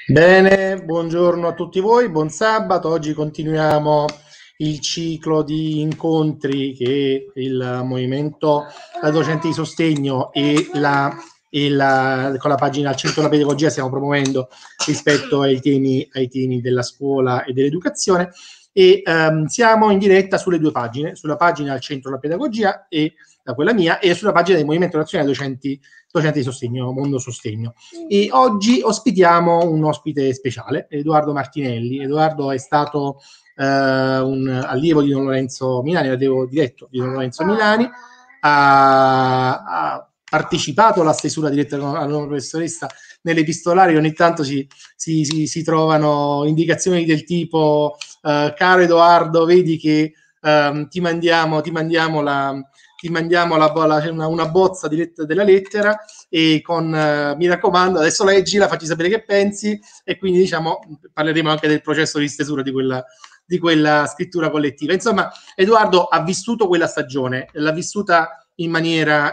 Bene, buongiorno a tutti voi, buon sabato. Oggi continuiamo il ciclo di incontri che il Movimento Docenti di Sostegno con la pagina al Centro della Pedagogia stiamo promuovendo rispetto ai temi della scuola e dell'educazione. Siamo in diretta sulle due pagine, sulla pagina al Centro della Pedagogia e da quella mia, e sulla pagina del Movimento Nazionale Docenti di Sostegno, Mondo Sostegno. E oggi ospitiamo un ospite speciale, Edoardo Martinelli. Edoardo è stato un allievo di Don Lorenzo Milani, allievo diretto di Don Lorenzo Milani, ha partecipato alla stesura diretta alla nuova professoressa. Nelle epistolari ogni tanto si trovano indicazioni del tipo caro Edoardo, vedi che ti mandiamo una bozza della lettera e mi raccomando, adesso leggila, facci sapere che pensi, e quindi diciamo parleremo anche del processo di stesura di quella scrittura collettiva. Insomma, Edoardo ha vissuto quella stagione, l'ha vissuta in maniera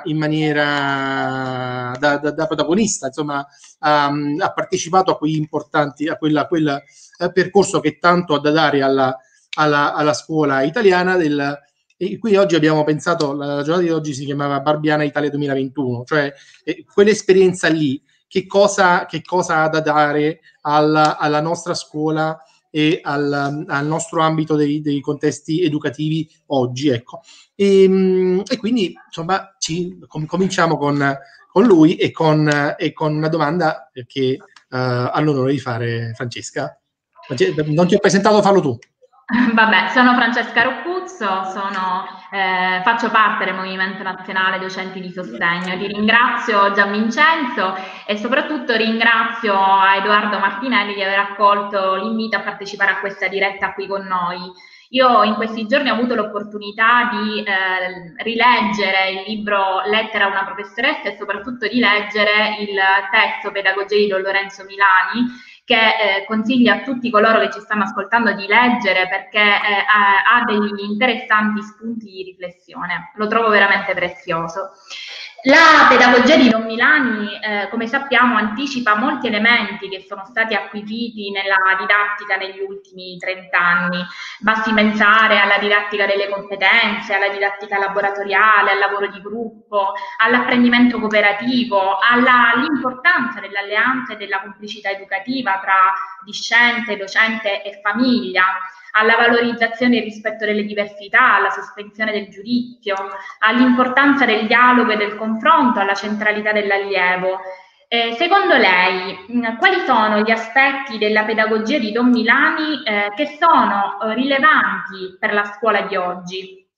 da protagonista, insomma, ha partecipato a quel percorso che tanto ha da dare alla scuola italiana e quindi oggi abbiamo pensato, la giornata di oggi si chiamava Barbiana Italia 2021, cioè quell'esperienza lì, che cosa ha da dare alla nostra scuola e al nostro ambito dei contesti educativi oggi, ecco. E quindi insomma cominciamo con lui e con una domanda che ha l'onore di fare Francesca. Non ti ho presentato, fallo tu. Vabbè, sono Francesca Roccuzzo, faccio parte del Movimento Nazionale Docenti di Sostegno. Ti ringrazio Gian Vincenzo e soprattutto ringrazio a Edoardo Martinelli di aver accolto l'invito a partecipare a questa diretta qui con noi. Io in questi giorni ho avuto l'opportunità di rileggere il libro Lettera a una professoressa e soprattutto di leggere il testo Pedagogia di Don Lorenzo Milani, che consiglio a tutti coloro che ci stanno ascoltando di leggere, perché ha degli interessanti spunti di riflessione. Lo trovo veramente prezioso. La pedagogia di Don Milani, come sappiamo, anticipa molti elementi che sono stati acquisiti nella didattica negli ultimi 30 anni. Basti pensare alla didattica delle competenze, alla didattica laboratoriale, al lavoro di gruppo, all'apprendimento cooperativo, all'importanza dell'alleanza e della complicità educativa tra discente, docente e famiglia, alla valorizzazione e rispetto delle diversità, alla sospensione del giudizio, all'importanza del dialogo e del confronto, alla centralità dell'allievo. Secondo lei, quali sono gli aspetti della pedagogia di Don Milani che sono rilevanti per la scuola di oggi?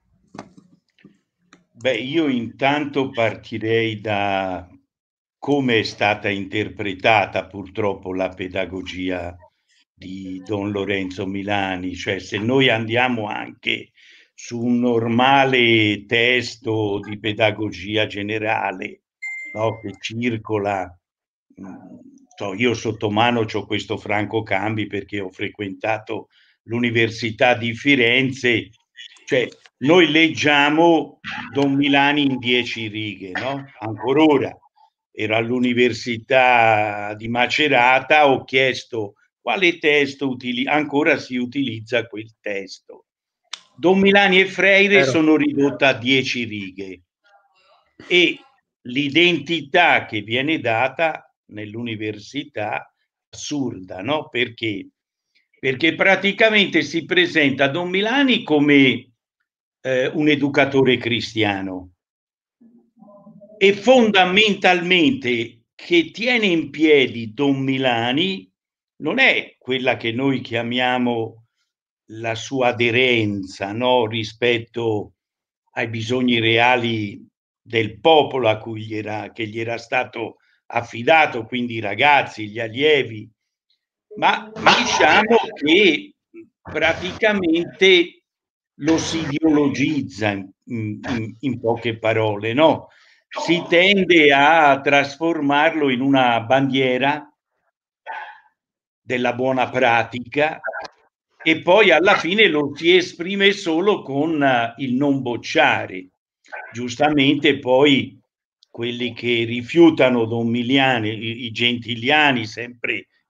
Beh, io intanto partirei da come è stata interpretata purtroppo la pedagogia di Don Lorenzo Milani, cioè se noi andiamo anche su un normale testo di pedagogia generale, no, che circola, io sotto mano c'ho questo Franco Cambi perché ho frequentato l'Università di Firenze, cioè noi leggiamo Don Milani in 10 righe, no? Ancora ora ero all'Università di Macerata, ho chiesto quale testo ancora si utilizza quel testo. Don Milani e Freire sono ridotta a 10 righe e l'identità che viene data nell'università assurda, no? Perché praticamente si presenta Don Milani come un educatore cristiano e fondamentalmente che tiene in piedi Don Milani non è quella che noi chiamiamo la sua aderenza, no? Rispetto ai bisogni reali del popolo che gli era stato affidato, quindi i ragazzi, gli allievi, ma diciamo che praticamente lo si ideologizza in poche parole, no? Si tende a trasformarlo in una bandiera della buona pratica e poi alla fine lo si esprime solo con il non bocciare. Giustamente poi quelli che rifiutano Don Milani, i gentiliani sempre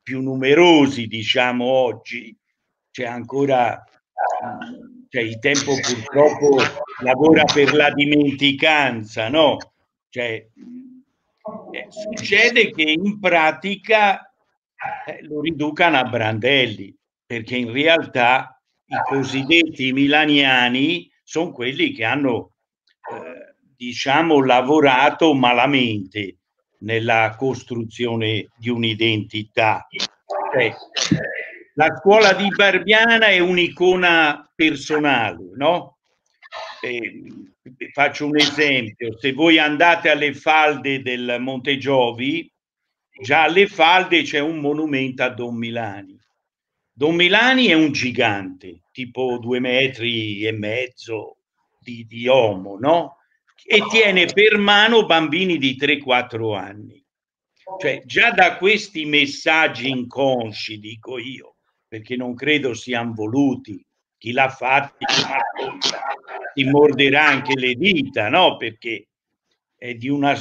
più numerosi, diciamo, oggi. C'è ancora, cioè il tempo purtroppo lavora per la dimenticanza, no? Cioè, succede che in pratica lo riducano a brandelli, perché in realtà i cosiddetti milaniani sono quelli che hanno, diciamo, lavorato malamente nella costruzione di un'identità. Cioè, la scuola di Barbiana è un'icona personale, no? Faccio un esempio: se voi andate alle falde del Monte Giovi, già alle falde c'è un monumento a Don Milani. Don Milani è un gigante, tipo 2,5 metri di uomo, no? E tiene per mano bambini di 3-4 anni. Cioè, già da questi messaggi inconsci, dico io, perché non credo siano voluti, chi l'ha fatto si morderà anche le dita, no? Perché è di una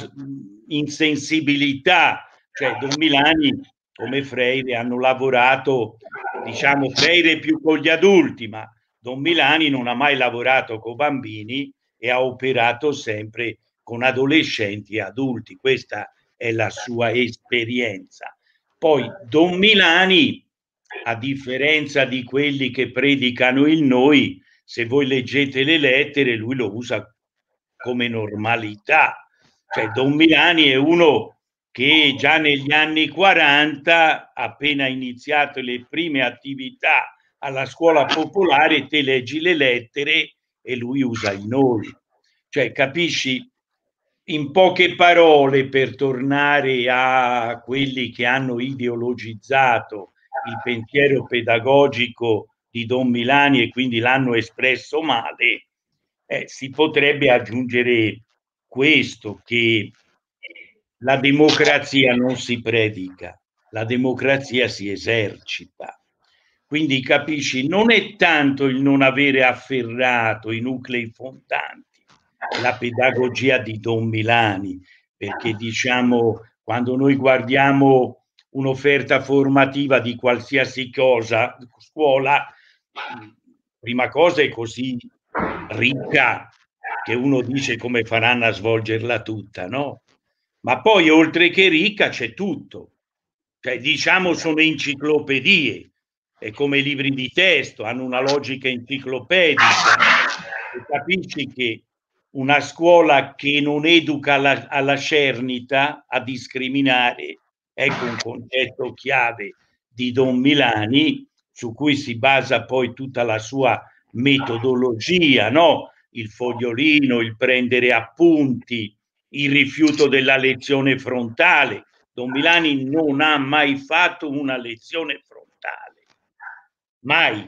insensibilità. Cioè, Don Milani come Freire hanno lavorato, diciamo, Freire più con gli adulti, ma Don Milani non ha mai lavorato con bambini e ha operato sempre con adolescenti e adulti. Questa è la sua esperienza. Poi Don Milani, a differenza di quelli che predicano il noi, se voi leggete le lettere, lui lo usa come normalità. Cioè, Don Milani è uno che già negli anni 40, appena iniziato le prime attività alla scuola popolare, te leggi le lettere e lui usa il noi. Cioè, capisci? In poche parole, per tornare a quelli che hanno ideologizzato il pensiero pedagogico di Don Milani e quindi l'hanno espresso male, si potrebbe aggiungere questo, che la democrazia non si predica, la democrazia si esercita. Quindi capisci, non è tanto il non avere afferrato i nuclei fondanti, la pedagogia di Don Milani, perché diciamo, quando noi guardiamo un'offerta formativa di qualsiasi cosa, scuola, prima cosa è così ricca che uno dice come faranno a svolgerla tutta, no? Ma poi oltre che ricca c'è tutto, cioè diciamo sono enciclopedie, è come libri di testo, hanno una logica enciclopedica, e capisci che una scuola che non educa alla cernita, a discriminare, ecco un concetto chiave di Don Milani, su cui si basa poi tutta la sua metodologia, no? Il fogliolino, il prendere appunti, il rifiuto della lezione frontale. Don Milani non ha mai fatto una lezione frontale, mai.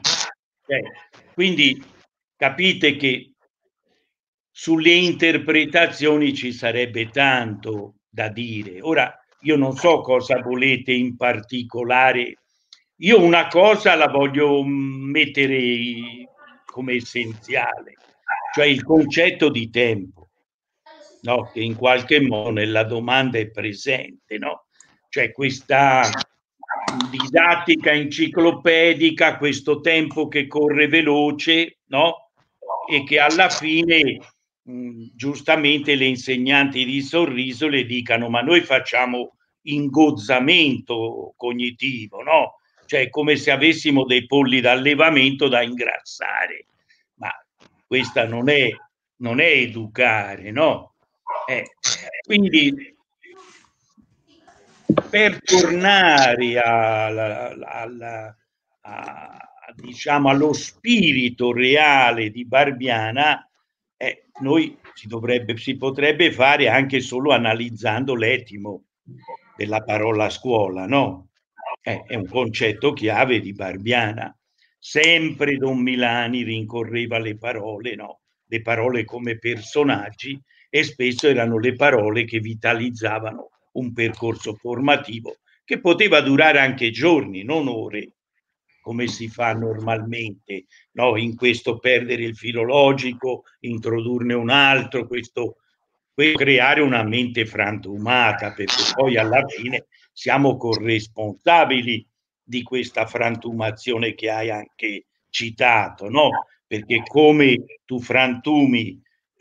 Quindi capite che sulle interpretazioni ci sarebbe tanto da dire. Ora, io non so cosa volete in particolare. Io una cosa la voglio mettere come essenziale, cioè il concetto di tempo, no? Che in qualche modo nella domanda è presente, no? Cioè questa didattica enciclopedica, questo tempo che corre veloce, no? E che alla fine giustamente le insegnanti di Sorriso le dicano: ma noi facciamo ingozzamento cognitivo, no? Cioè come se avessimo dei polli d'allevamento da ingrassare, ma questa non è educare, no? Quindi per tornare diciamo allo spirito reale di Barbiana, noi si potrebbe fare anche solo analizzando l'etimo della parola scuola, no? È un concetto chiave di Barbiana. Sempre Don Milani rincorreva le parole, no? Le parole come personaggi, e spesso erano le parole che vitalizzavano un percorso formativo che poteva durare anche giorni, non ore, come si fa normalmente, no? In questo perdere il filo logico, introdurne un altro, questo creare una mente frantumata, perché poi alla fine siamo corresponsabili di questa frantumazione che hai anche citato, no? Perché come tu frantumi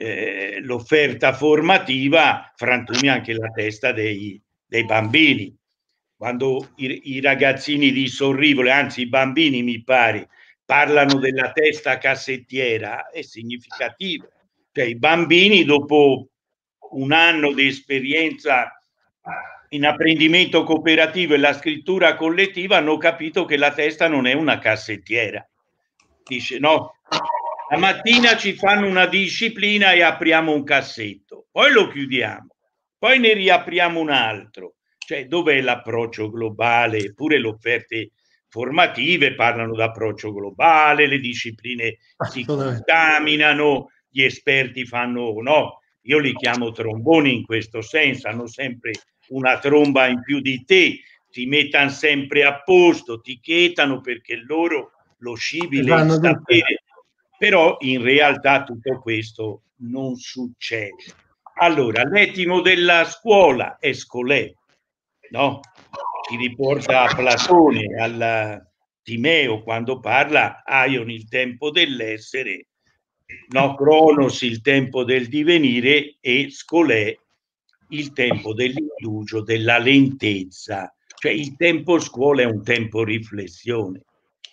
l'offerta formativa, frantumi anche la testa dei bambini. Quando i ragazzini di Sorrivole, anzi i bambini mi pare, parlano della testa cassettiera, è significativo. Cioè i bambini dopo un anno di esperienza in apprendimento cooperativo e la scrittura collettiva hanno capito che la testa non è una cassettiera. Dice no, la mattina ci fanno una disciplina e apriamo un cassetto, poi lo chiudiamo, poi ne riapriamo un altro. Cioè dov'è l'approccio globale? Pure le offerte formative parlano d'approccio globale, le discipline si contaminano, gli esperti fanno no, io li chiamo tromboni in questo senso, hanno sempre una tromba in più di te, ti mettano sempre a posto, ti chetano perché loro lo scibile il sapere, però in realtà tutto questo non succede. Allora, l'etimo della scuola è scolè, no? Ci riporta a Platone, al Timeo, quando parla Aion il tempo dell'essere, no? Cronos il tempo del divenire e Scolè il tempo dell'indugio, della lentezza. Cioè il tempo scuola è un tempo riflessione.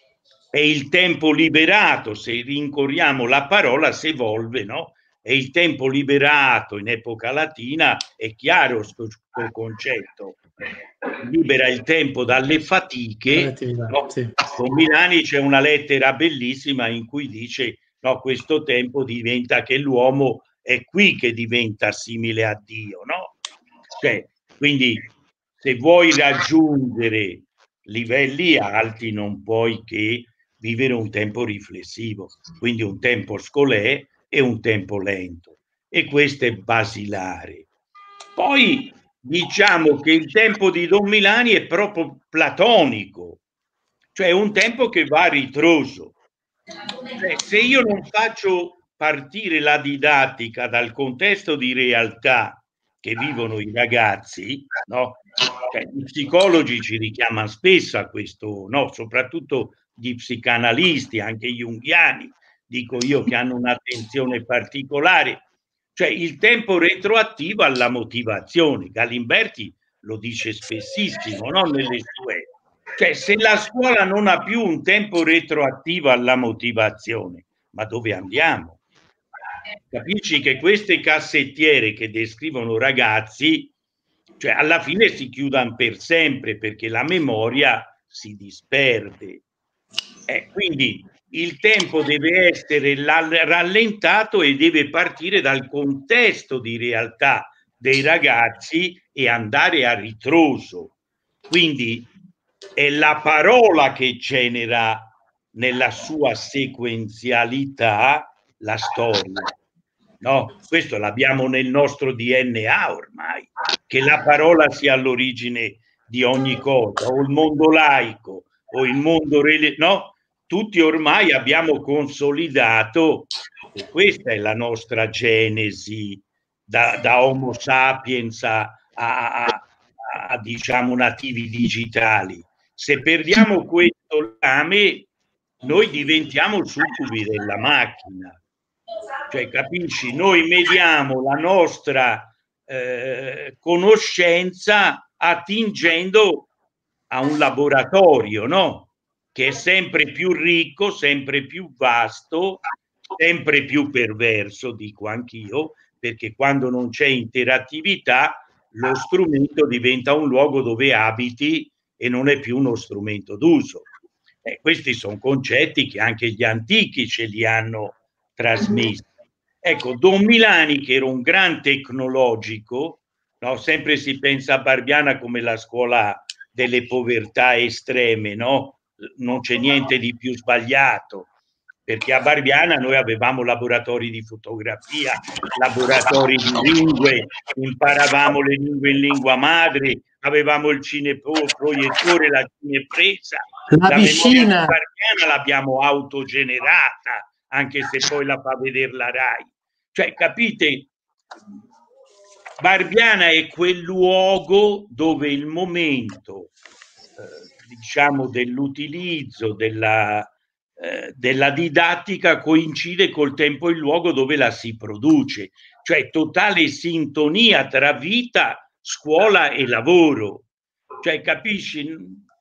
È il tempo liberato, se rincorriamo la parola, si evolve, no? È il tempo liberato in epoca latina, è chiaro questo concetto. Libera il tempo dalle fatiche, no? Sì. Con Milani c'è una lettera bellissima in cui dice no, questo tempo diventa che l'uomo è qui che diventa simile a Dio, no? Cioè, quindi se vuoi raggiungere livelli alti non puoi che vivere un tempo riflessivo, quindi un tempo scolè e un tempo lento, e questo è basilare. Poi diciamo che il tempo di Don Milani è proprio platonico, cioè un tempo che va a ritroso. Cioè, se io non faccio partire la didattica dal contesto di realtà che vivono i ragazzi, no? Cioè, gli psicologi ci richiamano spesso a questo, no? Soprattutto gli psicanalisti, anche junghiani, dico io, che hanno un'attenzione particolare. Cioè il tempo retroattivo alla motivazione. Galimberti lo dice spessissimo, no? Nelle sue. Cioè se la scuola non ha più un tempo retroattivo alla motivazione, ma dove andiamo? Capisci che queste cassettiere che descrivono ragazzi, cioè alla fine si chiudono per sempre perché la memoria si disperde. Quindi il tempo deve essere rallentato e deve partire dal contesto di realtà dei ragazzi e andare a ritroso. Quindi è la parola che genera nella sua sequenzialità la storia. No, questo l'abbiamo nel nostro DNA ormai, che la parola sia all'origine di ogni cosa, o il mondo laico, o il mondo no? Tutti ormai abbiamo consolidato che questa è la nostra genesi da Homo sapiens a diciamo nativi digitali. Se perdiamo questo legame, noi diventiamo succubi della macchina. Cioè, capisci? Noi mediamo la nostra conoscenza attingendo a un laboratorio, no? Che è sempre più ricco, sempre più vasto, sempre più perverso, dico anch'io, perché quando non c'è interattività lo strumento diventa un luogo dove abiti e non è più uno strumento d'uso. Questi sono concetti che anche gli antichi ce li hanno trasmessi. Ecco, Don Milani, che era un gran tecnologico, no? Sempre si pensa a Barbiana come la scuola delle povertà estreme, no? Non c'è niente di più sbagliato, perché a Barbiana noi avevamo laboratori di fotografia, laboratori di lingue, imparavamo le lingue in lingua madre, avevamo il cineproiettore, la cinepresa, la piscina. Barbiana l'abbiamo autogenerata, anche se poi la fa vedere la Rai. Cioè, capite? Barbiana è quel luogo dove il momento diciamo, dell'utilizzo della didattica coincide col tempo e il luogo dove la si produce, cioè totale sintonia tra vita, scuola e lavoro. Cioè, capisci?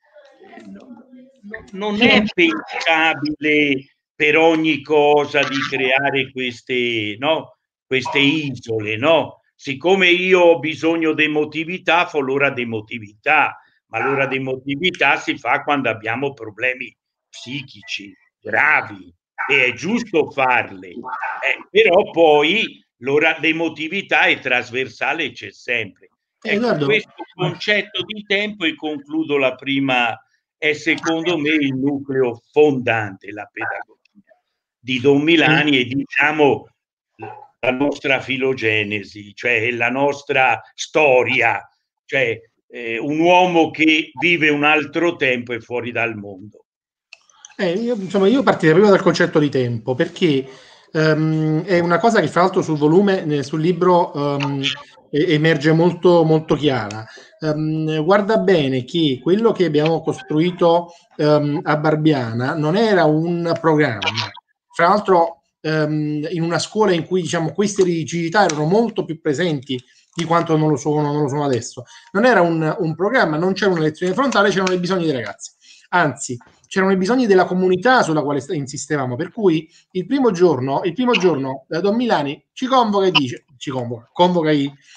Non è pensabile per ogni cosa di creare queste, no? Queste isole, no? Siccome io ho bisogno di emotività, fa l'ora di emotività, ma l'ora di emotività si fa quando abbiamo problemi psichici gravi e è giusto farle, però poi l'emotività è trasversale e c'è sempre. Ecco, questo concetto di tempo, e concludo la prima, è secondo me il nucleo fondante, la pedagogia di Don Milani, e diciamo la nostra filogenesi, cioè la nostra storia, cioè un uomo che vive un altro tempo e fuori dal mondo. Io partirei proprio dal concetto di tempo, perché è una cosa che fra l'altro sul volume, sul libro emerge molto, molto chiara. Guarda bene che quello che abbiamo costruito a Barbiana non era un programma. Fra l'altro in una scuola in cui, diciamo, queste rigidità erano molto più presenti di quanto non lo sono adesso. Non era un programma, non c'era una lezione frontale, c'erano i bisogni dei ragazzi. Anzi, c'erano i bisogni della comunità sulla quale insistevamo, per cui il primo giorno Don Milani ci convoca e dice, convoca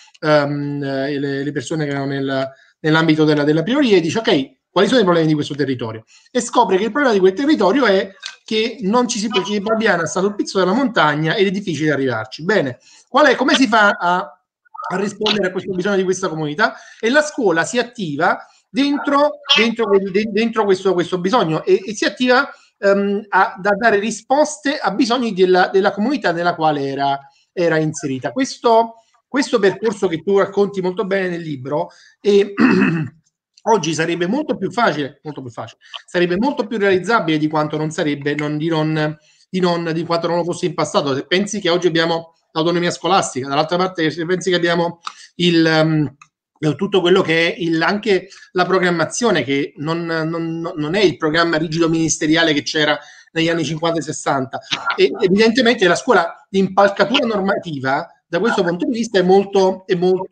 le persone che erano nell'ambito della prioria e dice: ok, quali sono i problemi di questo territorio? E scopre che il problema di quel territorio è che non ci si può, che Barbiana sta sul pizzo della montagna ed è difficile arrivarci. Bene, come si fa a rispondere a questo bisogno di questa comunità? E la scuola si attiva dentro questo bisogno e si attiva da dare risposte a bisogni della comunità nella quale era inserita. Questo percorso che tu racconti molto bene nel libro oggi sarebbe molto più facile, sarebbe molto più realizzabile di quanto non sarebbe, di quanto non lo fosse in passato. Se pensi che oggi abbiamo l'autonomia scolastica, dall'altra parte se pensi che abbiamo tutto quello che è anche la programmazione, che non è il programma rigido ministeriale che c'era negli anni 50 e 60, e evidentemente la scuola di impalcatura normativa da questo punto di vista è molto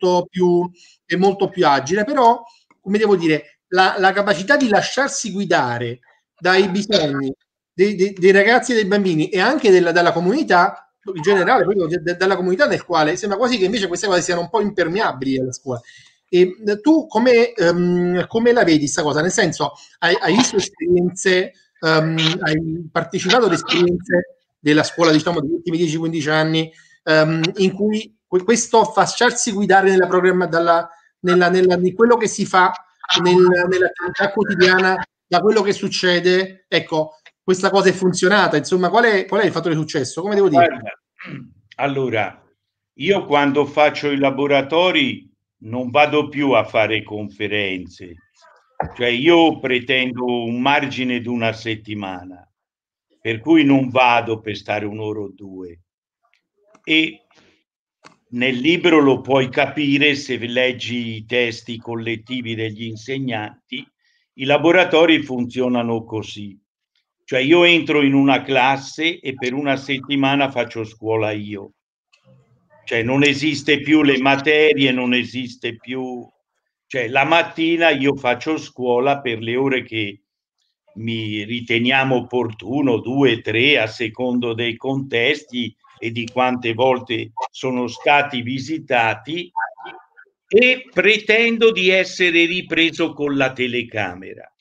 più agile, però, come devo dire, la capacità di lasciarsi guidare dai bisogni dei ragazzi e dei bambini e anche dalla comunità in generale, proprio dalla comunità, nel quale sembra quasi che invece queste cose siano un po' impermeabili alla scuola. E tu come la vedi questa cosa? Nel senso, hai visto esperienze, hai partecipato ad esperienze della scuola, diciamo, degli ultimi 10-15 anni, in cui questo lasciarsi guidare nella programma, di quello che si fa nell'attività quotidiana, da quello che succede, ecco, questa cosa è funzionata, insomma, qual è il fattore di successo? Come devo dire? Guarda, allora, io quando faccio i laboratori non vado più a fare conferenze, cioè io pretendo un margine di una settimana, per cui non vado per stare un'ora o due, e nel libro lo puoi capire se leggi i testi collettivi degli insegnanti. I laboratori funzionano così, cioè io entro in una classe e per una settimana faccio scuola io, cioè non esiste più le materie, non esiste più, cioè la mattina io faccio scuola per le ore che mi riteniamo opportuno, 2, 3, a secondo dei contesti e di quante volte sono stati visitati, e pretendo di essere ripreso con la telecamera.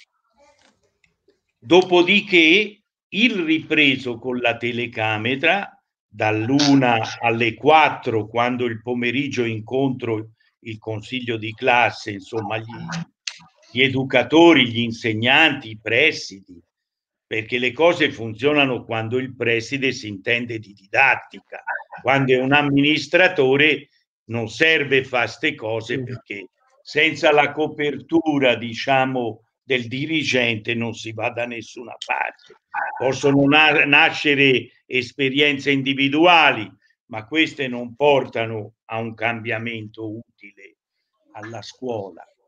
Dopodiché il ripreso con la telecamera dall'1 alle 4, quando il pomeriggio incontro il consiglio di classe, insomma gli educatori, gli insegnanti, i presidi, perché le cose funzionano quando il preside si intende di didattica. Quando è un amministratore non serve fare queste cose, perché senza la copertura, diciamo, del dirigente non si va da nessuna parte. Possono nascere esperienze individuali, ma queste non portano a un cambiamento utile alla scuola.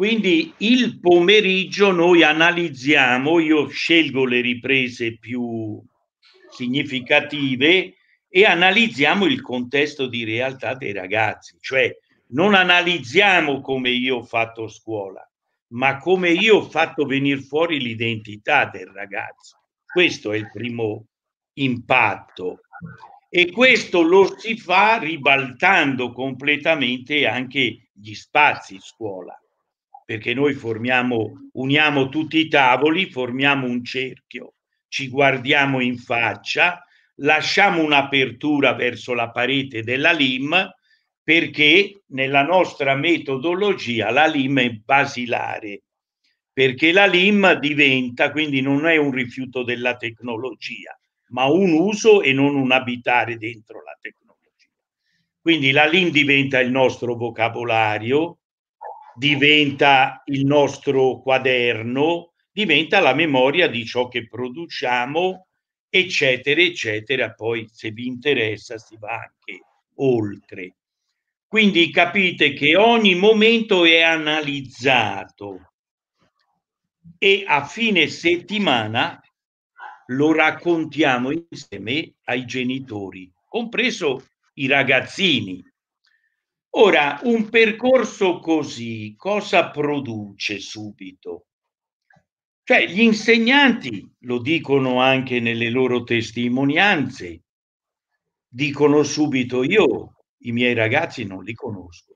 Quindi il pomeriggio noi analizziamo, io scelgo le riprese più significative e analizziamo il contesto di realtà dei ragazzi, cioè non analizziamo come io ho fatto scuola, ma come io ho fatto venire fuori l'identità del ragazzo. Questo è il primo impatto e questo lo si fa ribaltando completamente anche gli spazi scuola, perché noi uniamo tutti i tavoli, formiamo un cerchio, ci guardiamo in faccia, lasciamo un'apertura verso la parete della LIM, perché nella nostra metodologia la LIM è basilare, perché la LIM diventa, quindi non è un rifiuto della tecnologia, ma un uso e non un abitare dentro la tecnologia. Quindi la LIM diventa il nostro vocabolario, diventa il nostro quaderno, diventa la memoria di ciò che produciamo, eccetera, eccetera. Poi, se vi interessa, si va anche oltre. Quindi capite che ogni momento è analizzato e a fine settimana lo raccontiamo insieme ai genitori, compreso i ragazzini. Ora, un percorso così cosa produce subito? Cioè, gli insegnanti, lo dicono anche nelle loro testimonianze, dicono subito: io i miei ragazzi non li conosco.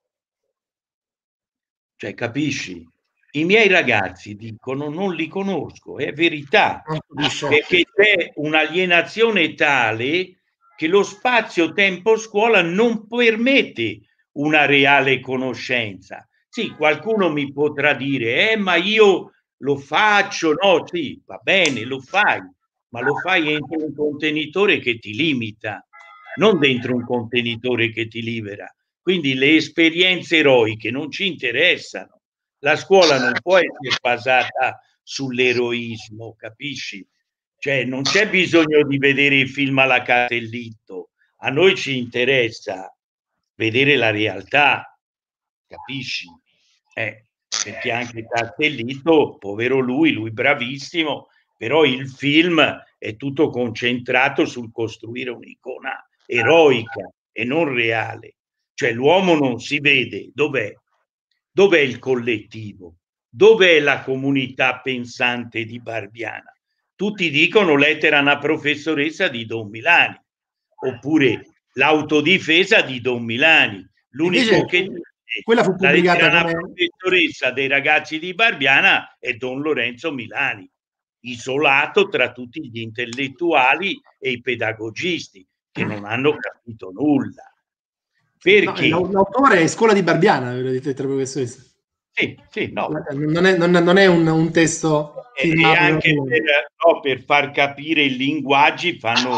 Cioè, capisci? I miei ragazzi dicono non li conosco, è verità, perché c'è un'alienazione tale che lo spazio-tempo scuola non permette una reale conoscenza. Sì, qualcuno mi potrà dire, ma io lo faccio, no? Sì, va bene, lo fai, ma lo fai entro un contenitore che ti limita, non dentro un contenitore che ti libera. Quindi le esperienze eroiche non ci interessano. La scuola non può essere basata sull'eroismo, capisci? Cioè non c'è bisogno di vedere i film alla Castellitto, a noi ci interessa vedere la realtà, capisci? Perché anche Castellitto, povero lui bravissimo, però il film è tutto concentrato sul costruire un'icona eroica e non reale. Cioè l'uomo non si vede, dov'è? Dov'è il collettivo? Dov'è la comunità pensante di Barbiana? Tutti dicono lettera a una professoressa di Don Milani, oppure l'autodifesa di Don Milani. L'unico invece, che dice quella fu la lettera pubblicata a una come... professoressa dei ragazzi di Barbiana è Don Lorenzo Milani, isolato tra tutti gli intellettuali e i pedagogisti che non hanno capito nulla. Perché? No, l'autore è Scuola di Barbiana, ve lo dite proprio questo. Sì, no. Non è un testo E firmato. anche per far capire i linguaggi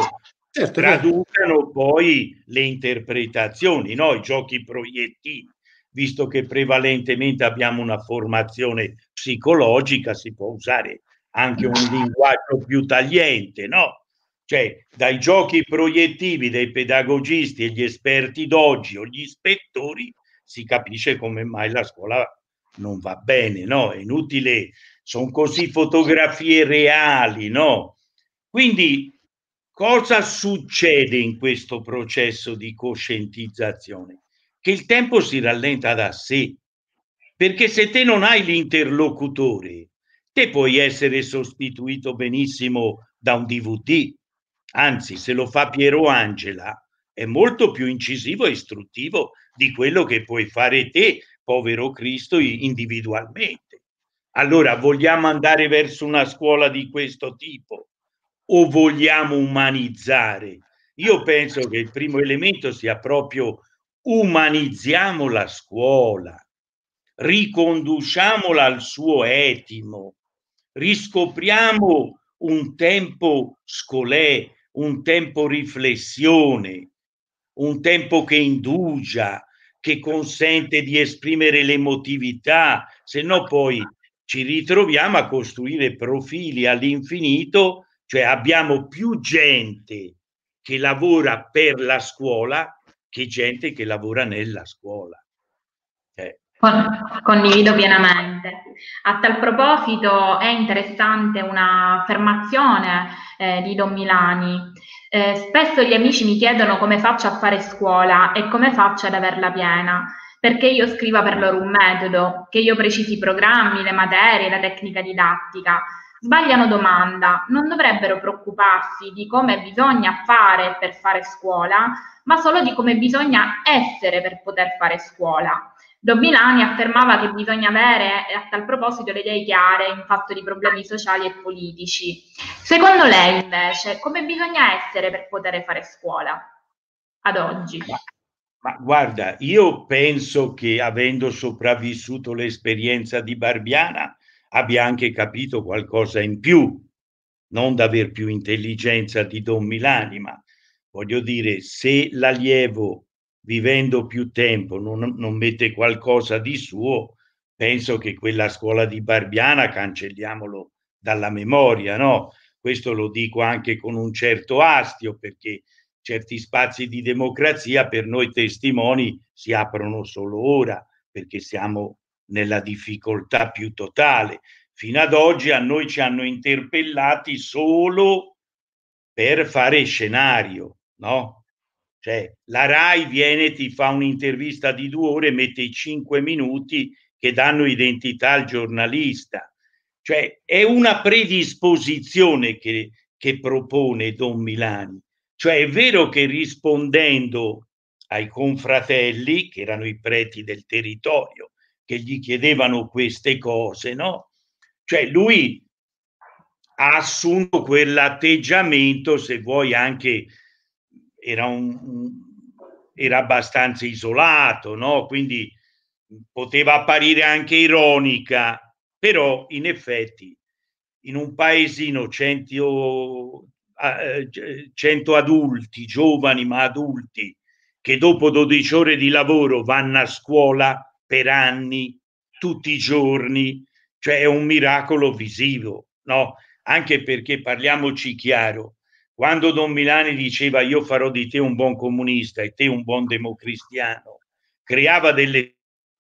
traducano poi le interpretazioni, no? I giochi proiettivi, visto che prevalentemente abbiamo una formazione psicologica, si può usare anche un linguaggio più tagliente, no? Cioè, dai giochi proiettivi dei pedagogisti e gli esperti d'oggi o gli ispettori si capisce come mai la scuola non va bene, no? È inutile, sono così fotografie reali, no? Quindi cosa succede in questo processo di coscientizzazione? Che il tempo si rallenta da sé, perché se te non hai l'interlocutore, te puoi essere sostituito benissimo da un DVD, anzi se lo fa Piero Angela è molto più incisivo e istruttivo di quello che puoi fare te, povero Cristo, individualmente. Allora, vogliamo andare verso una scuola di questo tipo o vogliamo umanizzare? Io penso che il primo elemento sia proprio umanizziamo la scuola, riconduciamola al suo etimo, riscopriamo un tempo scolè, un tempo riflessione, un tempo che indugia, che consente di esprimere l'emotività, se no poi ci ritroviamo a costruire profili all'infinito, cioè abbiamo più gente che lavora per la scuola che gente che lavora nella scuola. Condivido pienamente. A tal proposito è interessante un'affermazione di Don Milani. Spesso gli amici mi chiedono come faccio a fare scuola e come faccio ad averla piena, perché io scriva per loro un metodo, che io precisi i programmi, le materie, la tecnica didattica. Sbagliano domanda, non dovrebbero preoccuparsi di come bisogna fare per fare scuola, ma solo di come bisogna essere per poter fare scuola. Don Milani affermava che bisogna avere, a tal proposito, le idee chiare in fatto di problemi sociali e politici. Secondo lei, invece, come bisogna essere per poter fare scuola ad oggi? Ma guarda, io penso che avendo sopravvissuto l'esperienza di Barbiana abbia anche capito qualcosa in più, non d'aver più intelligenza di Don Milani, ma voglio dire, se l'allievo vivendo più tempo non mette qualcosa di suo, penso che quella scuola di Barbiana cancelliamolo dalla memoria, no? Questo lo dico anche con un certo astio, perché certi spazi di democrazia per noi testimoni si aprono solo ora, perché siamo nella difficoltà più totale. Fino ad oggi a noi ci hanno interpellati solo per fare scenario, no? Cioè, la RAI viene, ti fa un'intervista di 2 ore, mette i 5 minuti che danno identità al giornalista. Cioè, è una predisposizione che propone Don Milani. Cioè, è vero che rispondendo ai confratelli, che erano i preti del territorio, che gli chiedevano queste cose, no? Cioè, lui ha assunto quell'atteggiamento, se vuoi anche era abbastanza isolato, no? Quindi poteva apparire anche ironica, però in effetti in un paesino 100 adulti, giovani ma adulti, che dopo 12 ore di lavoro vanno a scuola per anni, tutti i giorni, cioè è un miracolo visivo, no? Anche perché, parliamoci chiaro, quando Don Milani diceva io farò di te un buon comunista e te un buon democristiano, creava delle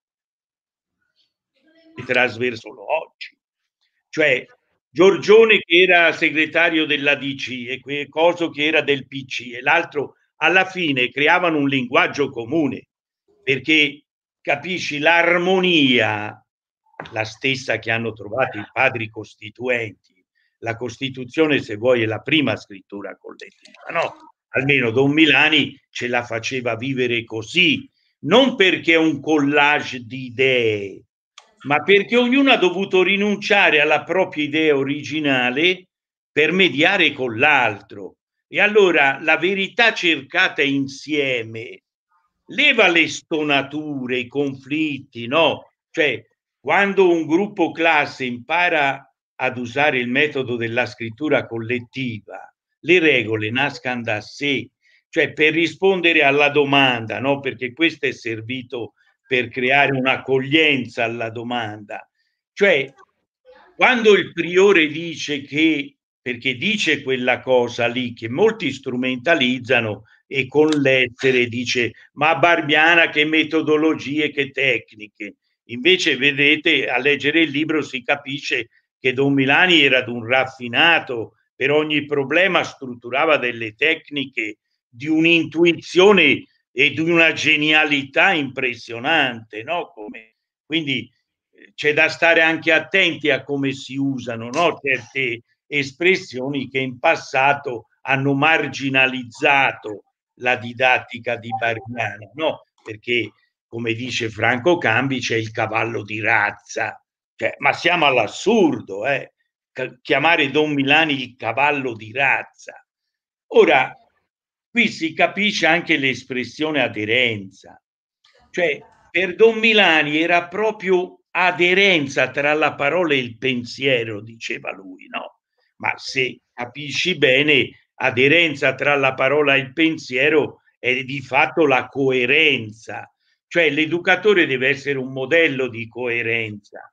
trasversali oggi. Cioè, Giorgione che era segretario della DC e Coso che era del PC e l'altro, alla fine creavano un linguaggio comune, perché capisci l'armonia, la stessa che hanno trovato i padri costituenti. La Costituzione, se vuoi, è la prima scrittura collettiva, no? Almeno Don Milani ce la faceva vivere così, non perché è un collage di idee, ma perché ognuno ha dovuto rinunciare alla propria idea originale per mediare con l'altro. E allora la verità cercata insieme leva le stonature, i conflitti, no? Cioè, quando un gruppo classe impara ad usare il metodo della scrittura collettiva, le regole nascano da sé, cioè per rispondere alla domanda, no? Perché questo è servito per creare un'accoglienza alla domanda. Cioè, quando il priore dice che, perché dice quella cosa lì che molti strumentalizzano e con lettere dice ma Barbiana che metodologie, che tecniche. Invece vedete, a leggere il libro si capisce che Don Milani era un raffinato, per ogni problema strutturava delle tecniche di un'intuizione e di una genialità impressionante, no? Quindi c'è da stare anche attenti a come si usano, no? Certe espressioni che in passato hanno marginalizzato la didattica di Barbiana, no? Perché, come dice Franco Cambi, c'è il cavallo di razza, cioè, ma siamo all'assurdo, chiamare Don Milani il cavallo di razza. Ora, qui si capisce anche l'espressione aderenza, cioè per Don Milani era proprio aderenza tra la parola e il pensiero, diceva lui, no? Ma se capisci bene, aderenza tra la parola e il pensiero è di fatto la coerenza, cioè l'educatore deve essere un modello di coerenza.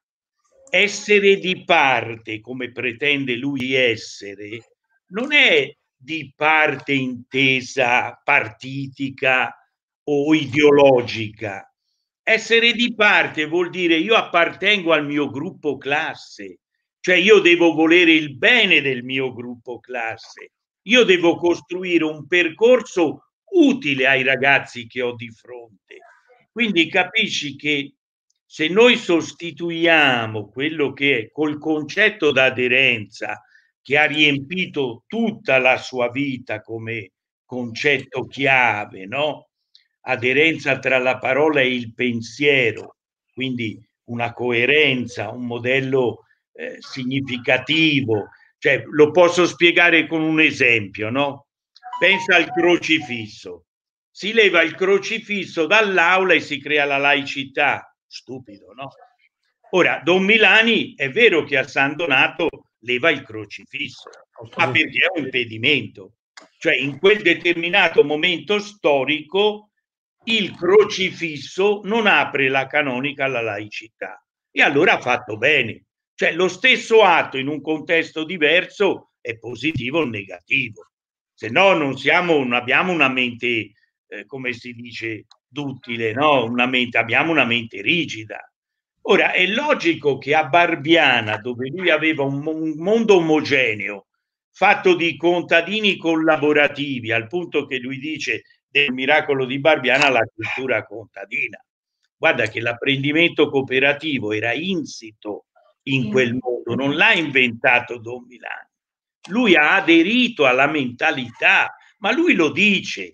Essere di parte, come pretende lui essere, non è di parte intesa partitica o ideologica, Essere di parte vuol dire io appartengo al mio gruppo classe, cioè io devo volere il bene del mio gruppo classe, io devo costruire un percorso utile ai ragazzi che ho di fronte. Quindi capisci che se noi sostituiamo quello che è col concetto d'aderenza che ha riempito tutta la sua vita come concetto chiave, no? Aderenza tra la parola e il pensiero, quindi una coerenza, un modello significativo. Cioè, lo posso spiegare con un esempio, no? Pensa al crocifisso. Si leva il crocifisso dall'aula e si crea la laicità. Stupido, no? Ora, Don Milani è vero che a San Donato leva il crocifisso, ma perché è un impedimento. Cioè, in quel determinato momento storico il crocifisso non apre la canonica alla laicità. E allora ha fatto bene. Cioè, lo stesso atto in un contesto diverso è positivo o negativo. Se no non abbiamo una mente, come si dice, duttile, no? Abbiamo una mente rigida. Ora, è logico che a Barbiana, dove lui aveva un mondo omogeneo, fatto di contadini collaborativi, al punto che lui dice del miracolo di Barbiana la cultura contadina. Guarda che l'apprendimento cooperativo era insito in quel mondo, non l'ha inventato Don Milani. Lui ha aderito alla mentalità, ma lui lo dice,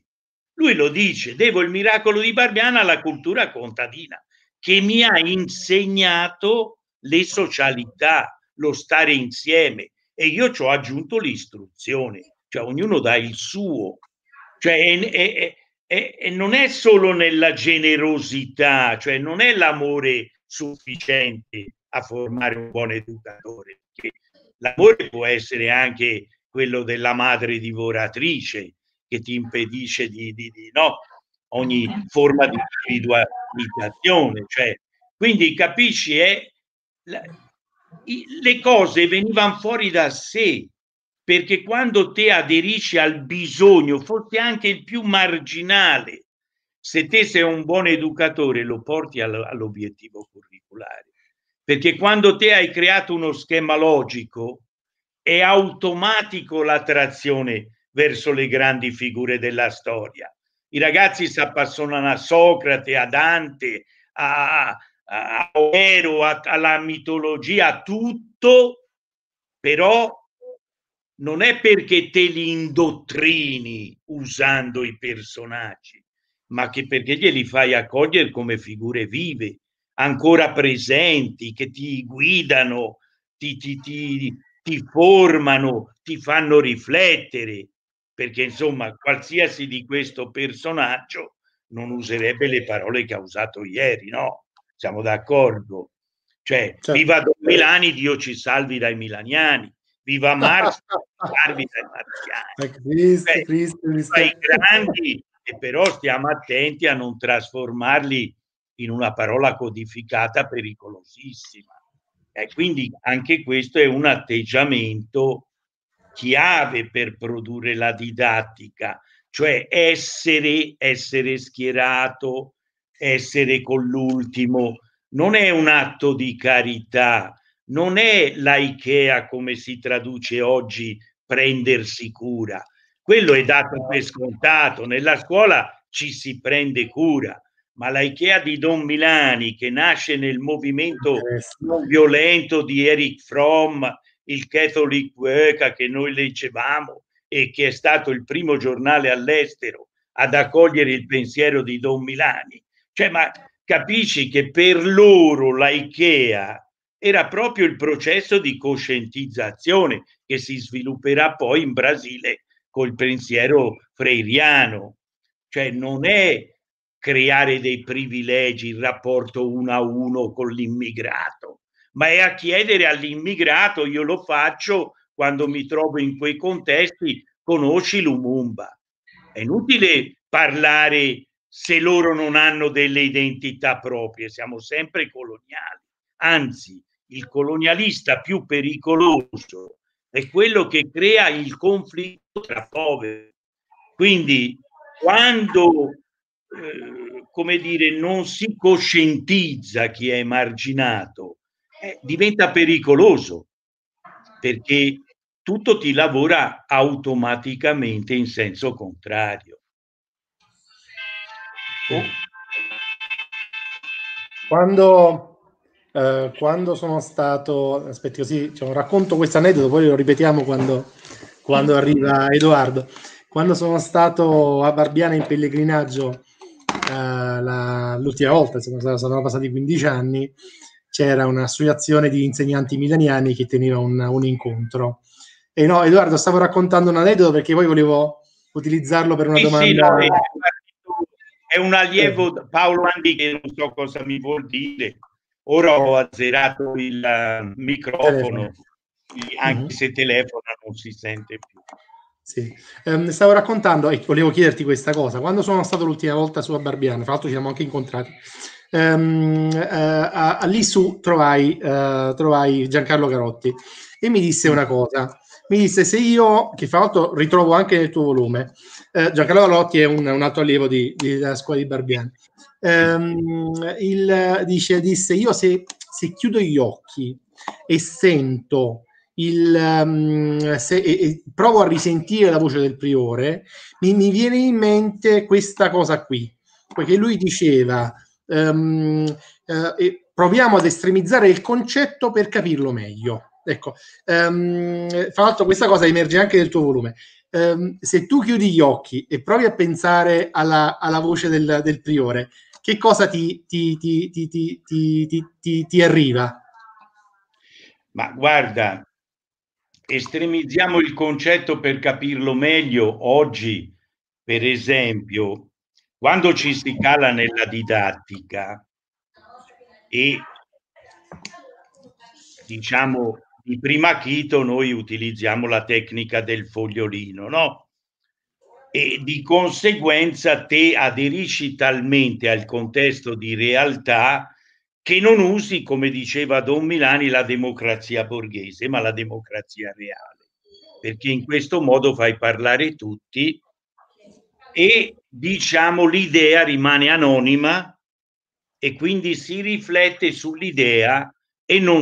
devo il miracolo di Barbiana alla cultura contadina, che mi ha insegnato le socialità, lo stare insieme, e io ci ho aggiunto l'istruzione, cioè ognuno dà il suo, cioè non è solo nella generosità, cioè non è l'amore sufficiente a formare un buon educatore, perché l'amore può essere anche quello della madre divoratrice che ti impedisce no, ogni forma di individualizzazione, cioè, quindi capisci, le cose venivano fuori da sé, perché quando te aderisci al bisogno, forse anche il più marginale, se te sei un buon educatore lo porti all'obiettivo curriculare, perché quando te hai creato uno schema logico è automatico l'attrazione verso le grandi figure della storia. I ragazzi si appassionano a Socrate, a Dante, a Omero, alla mitologia, a tutto, però non è perché te li indottrini usando i personaggi, ma che perché glieli fai accogliere come figure vive, ancora presenti, che ti guidano, ti formano, ti fanno riflettere, perché insomma qualsiasi di questo personaggio non userebbe le parole che ha usato ieri, no? Siamo d'accordo? Cioè, certo. Viva Don Milani, Dio ci salvi dai milaniani, viva Marx, salvi dai marziani. Viva i grandi, e però stiamo attenti a non trasformarli in una parola codificata pericolosissima. Quindi anche questo è un atteggiamento chiave per produrre la didattica, cioè essere schierato, essere con l'ultimo, non è un atto di carità, non è l'Ikea come si traduce oggi, prendersi cura. Quello è dato per scontato, nella scuola ci si prende cura, ma l'Ikea di Don Milani, che nasce nel movimento non violento di Erich Fromm, il Catholic Worker che noi leggevamo e che è stato il primo giornale all'estero ad accogliere il pensiero di Don Milani, cioè, ma capisci che per loro l'Ikea era proprio il processo di coscientizzazione che si svilupperà poi in Brasile col pensiero freiriano, cioè non è creare dei privilegi, il rapporto 1 a 1 con l'immigrato, ma è a chiedere all'immigrato, io lo faccio quando mi trovo in quei contesti, conosci Lumumba. È inutile parlare se loro non hanno delle identità proprie, siamo sempre coloniali. Anzi, il colonialista più pericoloso è quello che crea il conflitto tra poveri. Quindi, quando come dire, non si coscientizza chi è emarginato, diventa pericoloso, perché tutto ti lavora automaticamente in senso contrario. Quando sono stato, aspetti, così diciamo, racconto questo aneddoto, poi lo ripetiamo quando arriva Edoardo. Quando sono stato a Barbiana in pellegrinaggio l'ultima volta, sono passati 15 anni, c'era un'associazione di insegnanti milaniani che teneva un incontro. E no, Edoardo, stavo raccontando un aneddoto perché poi volevo utilizzarlo per una domanda. Sì, no, è un allievo, Paolo Andi, che non so cosa mi vuol dire. Ora ho azzerato il microfono, anche se telefona non si sente più. Sì. Stavo raccontando e volevo chiederti questa cosa. Quando sono stato l'ultima volta su a Barbiana, fra l'altro ci siamo anche incontrati, lì su trovai Giancarlo Carotti e mi disse una cosa. Mi disse: se io, che fra l'altro ritrovo anche nel tuo volume, Giancarlo Carotti è un altro allievo della scuola di Barbiana. Disse: io se chiudo gli occhi e sento provo a risentire la voce del priore, mi viene in mente questa cosa qui, perché lui diceva proviamo ad estremizzare il concetto per capirlo meglio. Ecco, fra l'altro questa cosa emerge anche nel tuo volume. Se tu chiudi gli occhi e provi a pensare alla voce del priore, che cosa ti arriva? Ma guarda, estremizziamo il concetto per capirlo meglio. Oggi, per esempio, quando ci si cala nella didattica e diciamo di prima acchito noi utilizziamo la tecnica del fogliolino, no? E di conseguenza te aderisci talmente al contesto di realtà che non usi, come diceva Don Milani, la democrazia borghese, ma la democrazia reale, perché in questo modo fai parlare tutti e diciamo l'idea rimane anonima e quindi si riflette sull'idea e non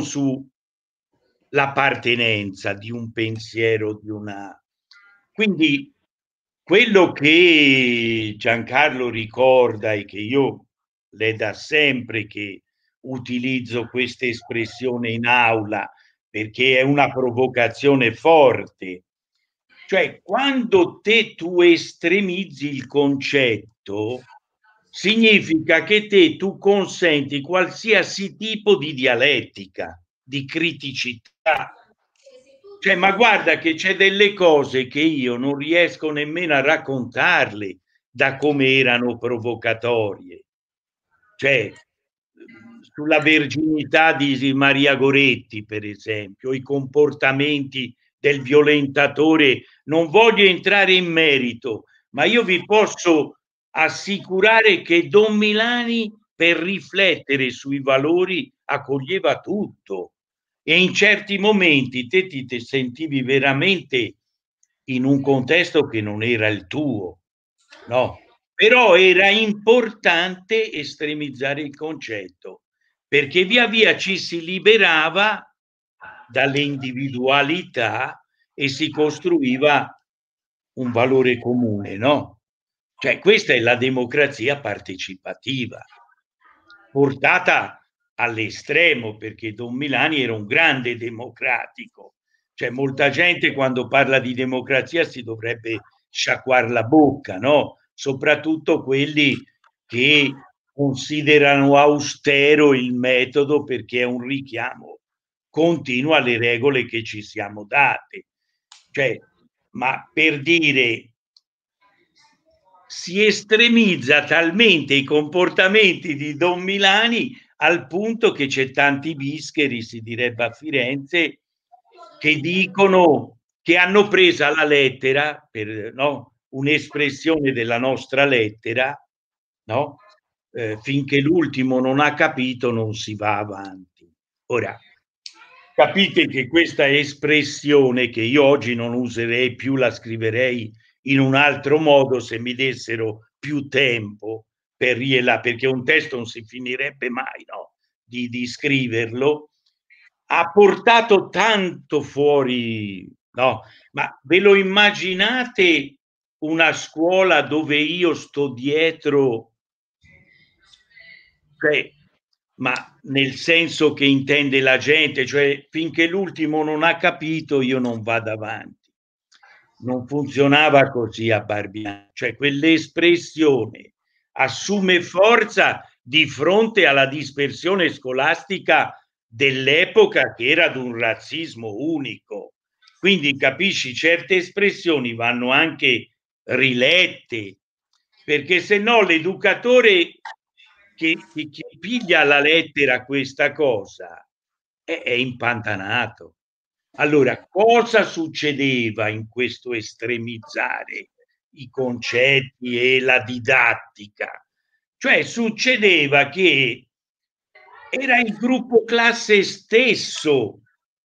sull'appartenenza di un pensiero, di una... Quindi quello che Giancarlo ricorda e che io le da sempre che utilizzo questa espressione in aula perché è una provocazione forte, cioè quando tu estremizzi il concetto significa che tu consenti qualsiasi tipo di dialettica, di criticità. Cioè, ma guarda che c'è delle cose che io non riesco nemmeno a raccontarle da come erano provocatorie. Cioè, sulla verginità di Maria Goretti, per esempio, i comportamenti del violentatore, non voglio entrare in merito, ma io vi posso assicurare che Don Milani, per riflettere sui valori, accoglieva tutto. E in certi momenti te ti sentivi veramente in un contesto che non era il tuo, no? Però era importante estremizzare il concetto, perché via via ci si liberava dalle individualità e si costruiva un valore comune, no? Cioè questa è la democrazia partecipativa, portata all'estremo, perché Don Milani era un grande democratico. Cioè molta gente quando parla di democrazia si dovrebbe sciacquare la bocca, no? Soprattutto quelli che considerano austero il metodo perché è un richiamo continuo alle regole che ci siamo date. Cioè, ma per dire, si estremizza talmente i comportamenti di Don Milani al punto che c'è tanti bischeri, si direbbe a Firenze, che dicono che hanno preso alla lettera, per un'espressione della nostra lettera, no? Finché l'ultimo non ha capito non si va avanti. Ora, capite che questa espressione, che io oggi non userei più, la scriverei in un altro modo se mi dessero più tempo, perché un testo non si finirebbe mai, no? Di scriverlo, ha portato tanto fuori, no? Ma ve lo immaginate una scuola dove io sto dietro, cioè, ma nel senso che intende la gente, cioè finché l'ultimo non ha capito io non vado avanti. Non funzionava così a Barbiano, cioè quell'espressione assume forza di fronte alla dispersione scolastica dell'epoca, che era di un razzismo unico. Quindi capisci, certe espressioni vanno anche rilette, perché se no l'educatore che piglia alla lettera questa cosa è impantanato. Allora, cosa succedeva in questo estremizzare i concetti e la didattica? Cioè succedeva che era il gruppo classe stesso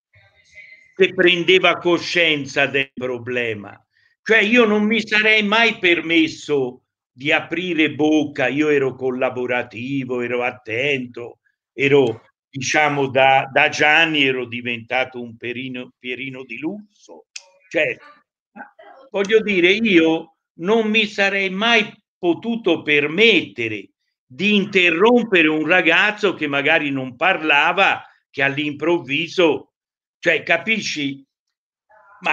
che prendeva coscienza del problema. Cioè io non mi sarei mai permesso di aprire bocca, io ero collaborativo, ero attento, ero, diciamo, da Gianni ero diventato un Pierino di lusso. Cioè, voglio dire, io non mi sarei mai potuto permettere di interrompere un ragazzo che magari non parlava, che all'improvviso, cioè, capisci? Ma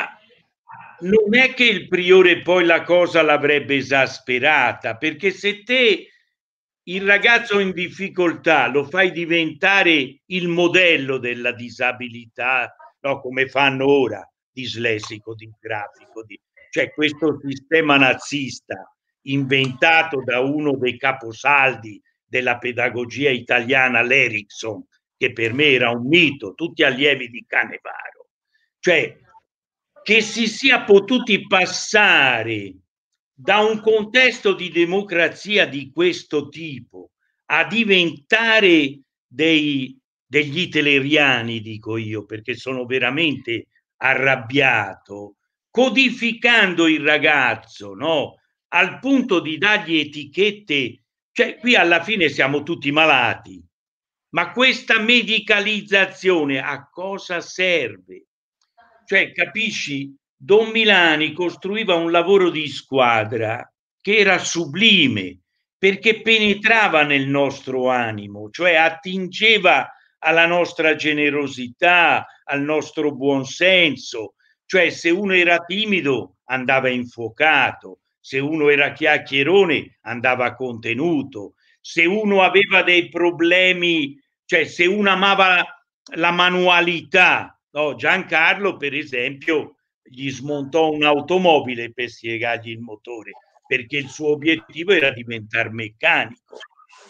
non è che il priore poi la cosa l'avrebbe esasperata, perché se te il ragazzo in difficoltà lo fai diventare il modello della disabilità, no, come fanno ora, dislessico, disgrafico, cioè questo sistema nazista inventato da uno dei caposaldi della pedagogia italiana, l'Erickson, che per me era un mito, tutti allievi di Canevaro. Cioè, che si sia potuti passare da un contesto di democrazia di questo tipo a diventare degli hitleriani, dico io, perché sono veramente arrabbiato, codificando il ragazzo, no? Al punto di dargli etichette, cioè qui alla fine siamo tutti malati, ma questa medicalizzazione a cosa serve? Cioè, capisci, Don Milani costruiva un lavoro di squadra che era sublime, perché penetrava nel nostro animo, cioè attingeva alla nostra generosità, al nostro buonsenso. Cioè, se uno era timido andava infuocato, se uno era chiacchierone andava contenuto, se uno aveva dei problemi, cioè se uno amava la manualità, no? Giancarlo per esempio gli smontò un'automobile per spiegargli il motore, perché il suo obiettivo era diventare meccanico.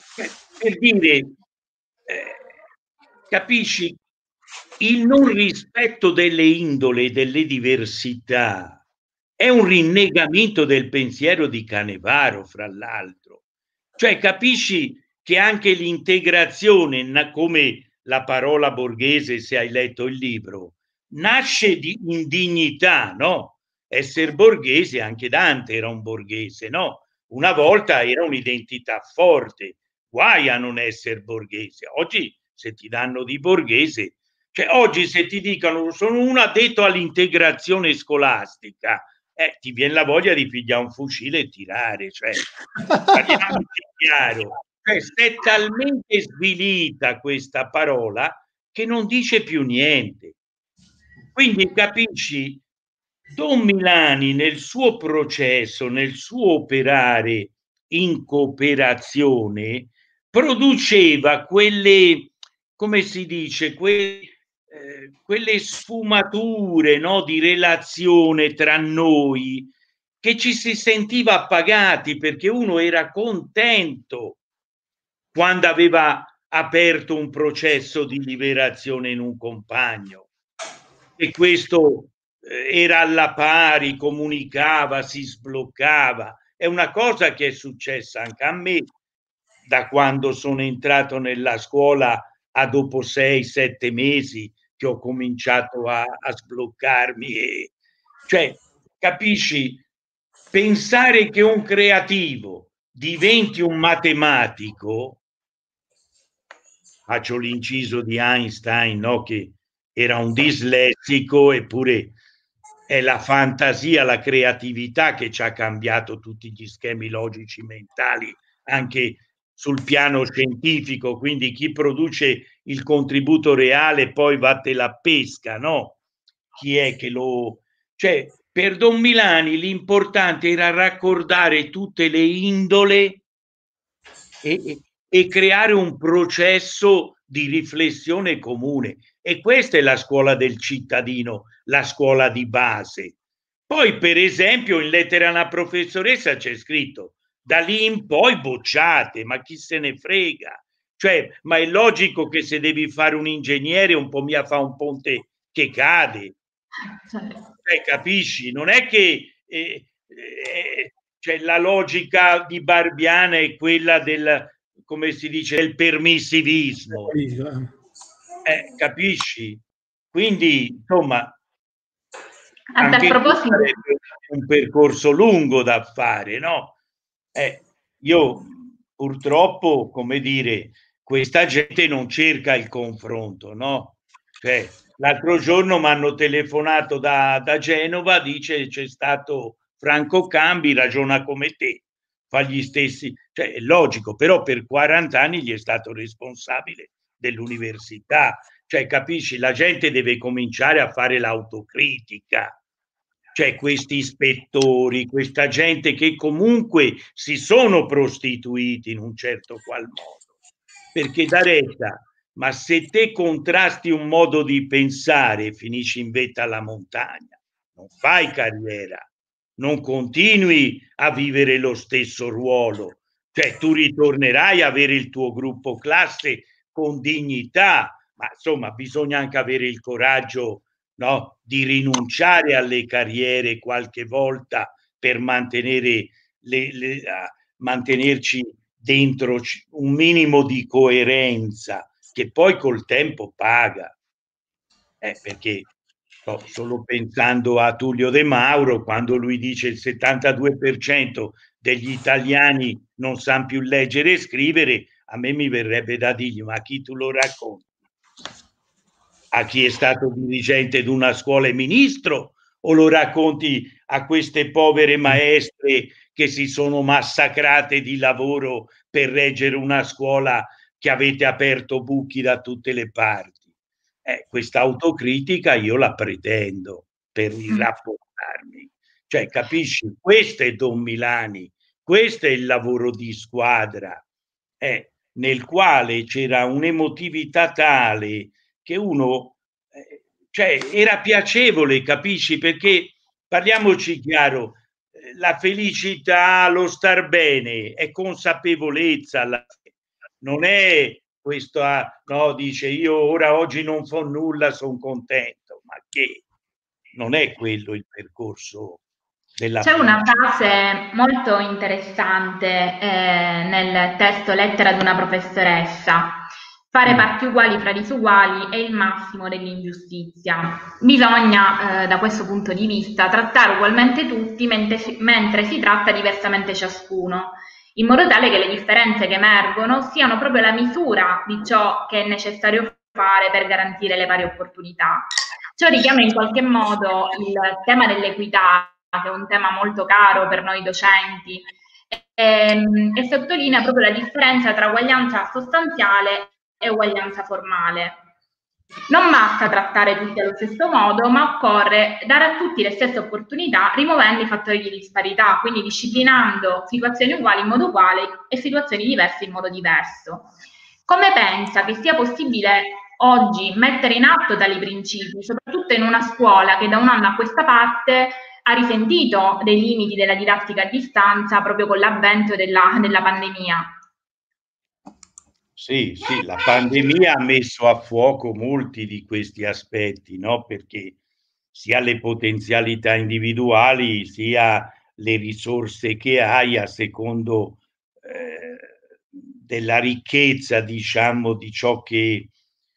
Per dire, capisci, il non rispetto delle indole e delle diversità è un rinnegamento del pensiero di Canevaro, fra l'altro. Cioè, capisci che anche l'integrazione, come la parola borghese, se hai letto il libro, nasce in dignità, no? Essere borghese, anche Dante era un borghese, no? Una volta era un'identità forte, guai a non essere borghese. Oggi se ti danno di borghese, cioè oggi se ti dicono sono un addetto all'integrazione scolastica, ti viene la voglia di pigliare un fucile e tirare, cioè parliamoci chiaro, cioè è talmente svilita questa parola che non dice più niente. Quindi capisci, Don Milani nel suo processo, nel suo operare in cooperazione, produceva quelle, come si dice, quelle sfumature, no, di relazione tra noi, che ci si sentiva appagati perché uno era contento quando aveva aperto un processo di liberazione in un compagno, e questo era alla pari, comunicava, si sbloccava. È una cosa che è successa anche a me da quando sono entrato nella scuola a dopo 6-7 mesi che ho cominciato a sbloccarmi. Cioè, capisci, pensare che un creativo diventi un matematico, faccio l'inciso di Einstein, no? Che era un dislessico, eppure è la fantasia, la creatività che ci ha cambiato tutti gli schemi logici mentali, anche sul piano scientifico. Quindi chi produce il contributo reale poi vatte la pesca, no? Chi è che lo... Cioè, per Don Milani l'importante era raccordare tutte le indole e creare un processo di riflessione comune. E questa è la scuola del cittadino, la scuola di base. Poi, per esempio, in lettera a una professoressa c'è scritto: da lì in poi bocciate, ma chi se ne frega? Cioè, ma è logico che se devi fare un ingegnere un po' mia fa un ponte che cade. Capisci? Non è che cioè, la logica di Barbiana è quella del, come si dice, del permissivismo. Capisci? Quindi, insomma, anche questo è un percorso lungo da fare, no? Io purtroppo, come dire, questa gente non cerca il confronto, no? Cioè, l'altro giorno mi hanno telefonato da Genova, dice c'è stato Franco Cambi, ragiona come te, fa gli stessi, cioè è logico, però per 40 anni gli è stato responsabile dell'università, cioè capisci, la gente deve cominciare a fare l'autocritica, cioè questi ispettori, questa gente che comunque si sono prostituiti in un certo qual modo, perché da retta, ma se te contrasti un modo di pensare finisci in vetta alla montagna, non fai carriera, non continui a vivere lo stesso ruolo, cioè tu ritornerai a avere il tuo gruppo classe con dignità, ma insomma bisogna anche avere il coraggio, no, di rinunciare alle carriere qualche volta per mantenere mantenerci dentro un minimo di coerenza che poi col tempo paga, perché solo pensando a Tullio De Mauro, quando lui dice il 72% degli italiani non sanno più leggere e scrivere, a me mi verrebbe da dirgli: ma a chi tu lo racconti? A chi è stato dirigente di una scuola e ministro, o lo racconti a queste povere maestre che si sono massacrate di lavoro per reggere una scuola che avete aperto buchi da tutte le parti? Questa autocritica io la pretendo per rapportarmi, cioè capisci, questo è Don Milani, questo è il lavoro di squadra, nel quale c'era un'emotività tale che uno, cioè era piacevole, capisci? Perché parliamoci chiaro, la felicità, lo star bene è consapevolezza, non è questo, no, dice io oggi non fa nulla, sono contento, ma che non è quello il percorso della C'è una frase molto interessante nel testo Lettera ad una professoressa: fare parti uguali fra disuguali è il massimo dell'ingiustizia. Bisogna, da questo punto di vista, trattare ugualmente tutti mentre si tratta diversamente ciascuno, in modo tale che le differenze che emergono siano proprio la misura di ciò che è necessario fare per garantire le pari opportunità. Ciò richiama in qualche modo il tema dell'equità, che è un tema molto caro per noi docenti, e sottolinea proprio la differenza tra uguaglianza sostanziale e uguaglianza formale. Non basta trattare tutti allo stesso modo, ma occorre dare a tutti le stesse opportunità, rimuovendo i fattori di disparità, quindi disciplinando situazioni uguali in modo uguale e situazioni diverse in modo diverso. Come pensa che sia possibile oggi mettere in atto tali principi, soprattutto in una scuola che da un anno a questa parte ha risentito dei limiti della didattica a distanza proprio con l'avvento della pandemia? Sì, la pandemia ha messo a fuoco molti di questi aspetti, no? Perché sia le potenzialità individuali, sia le risorse che hai a secondo della ricchezza, diciamo, di ciò che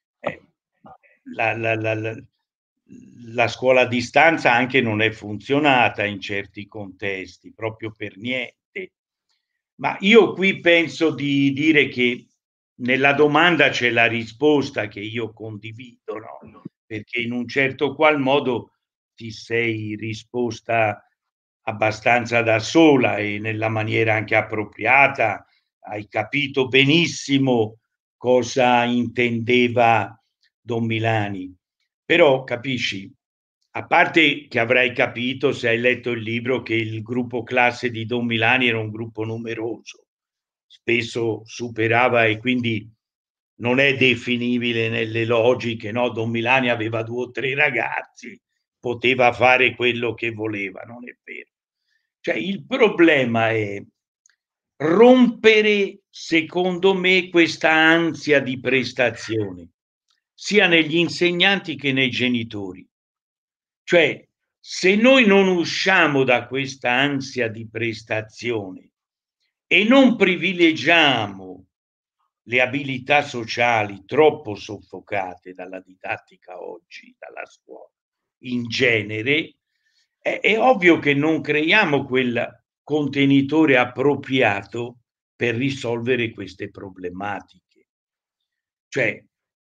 la scuola a distanza anche non è funzionata in certi contesti, proprio per niente. Ma io qui penso di dire che nella domanda c'è la risposta che io condivido, no? Perché in un certo qual modo ti sei risposta abbastanza da sola e nella maniera anche appropriata, hai capito benissimo cosa intendeva Don Milani. Però capisci, a parte che avrai capito se hai letto il libro che il gruppo classe di Don Milani era un gruppo numeroso, spesso superava e quindi non è definibile nelle logiche, no? Don Milani aveva 2 o 3 ragazzi, poteva fare quello che voleva, non è vero. Cioè il problema è rompere, secondo me, questa ansia di prestazione, sia negli insegnanti che nei genitori. Cioè, se noi non usciamo da questa ansia di prestazione e non privilegiamo le abilità sociali troppo soffocate dalla didattica oggi, dalla scuola in genere, è ovvio che non creiamo quel contenitore appropriato per risolvere queste problematiche. Cioè,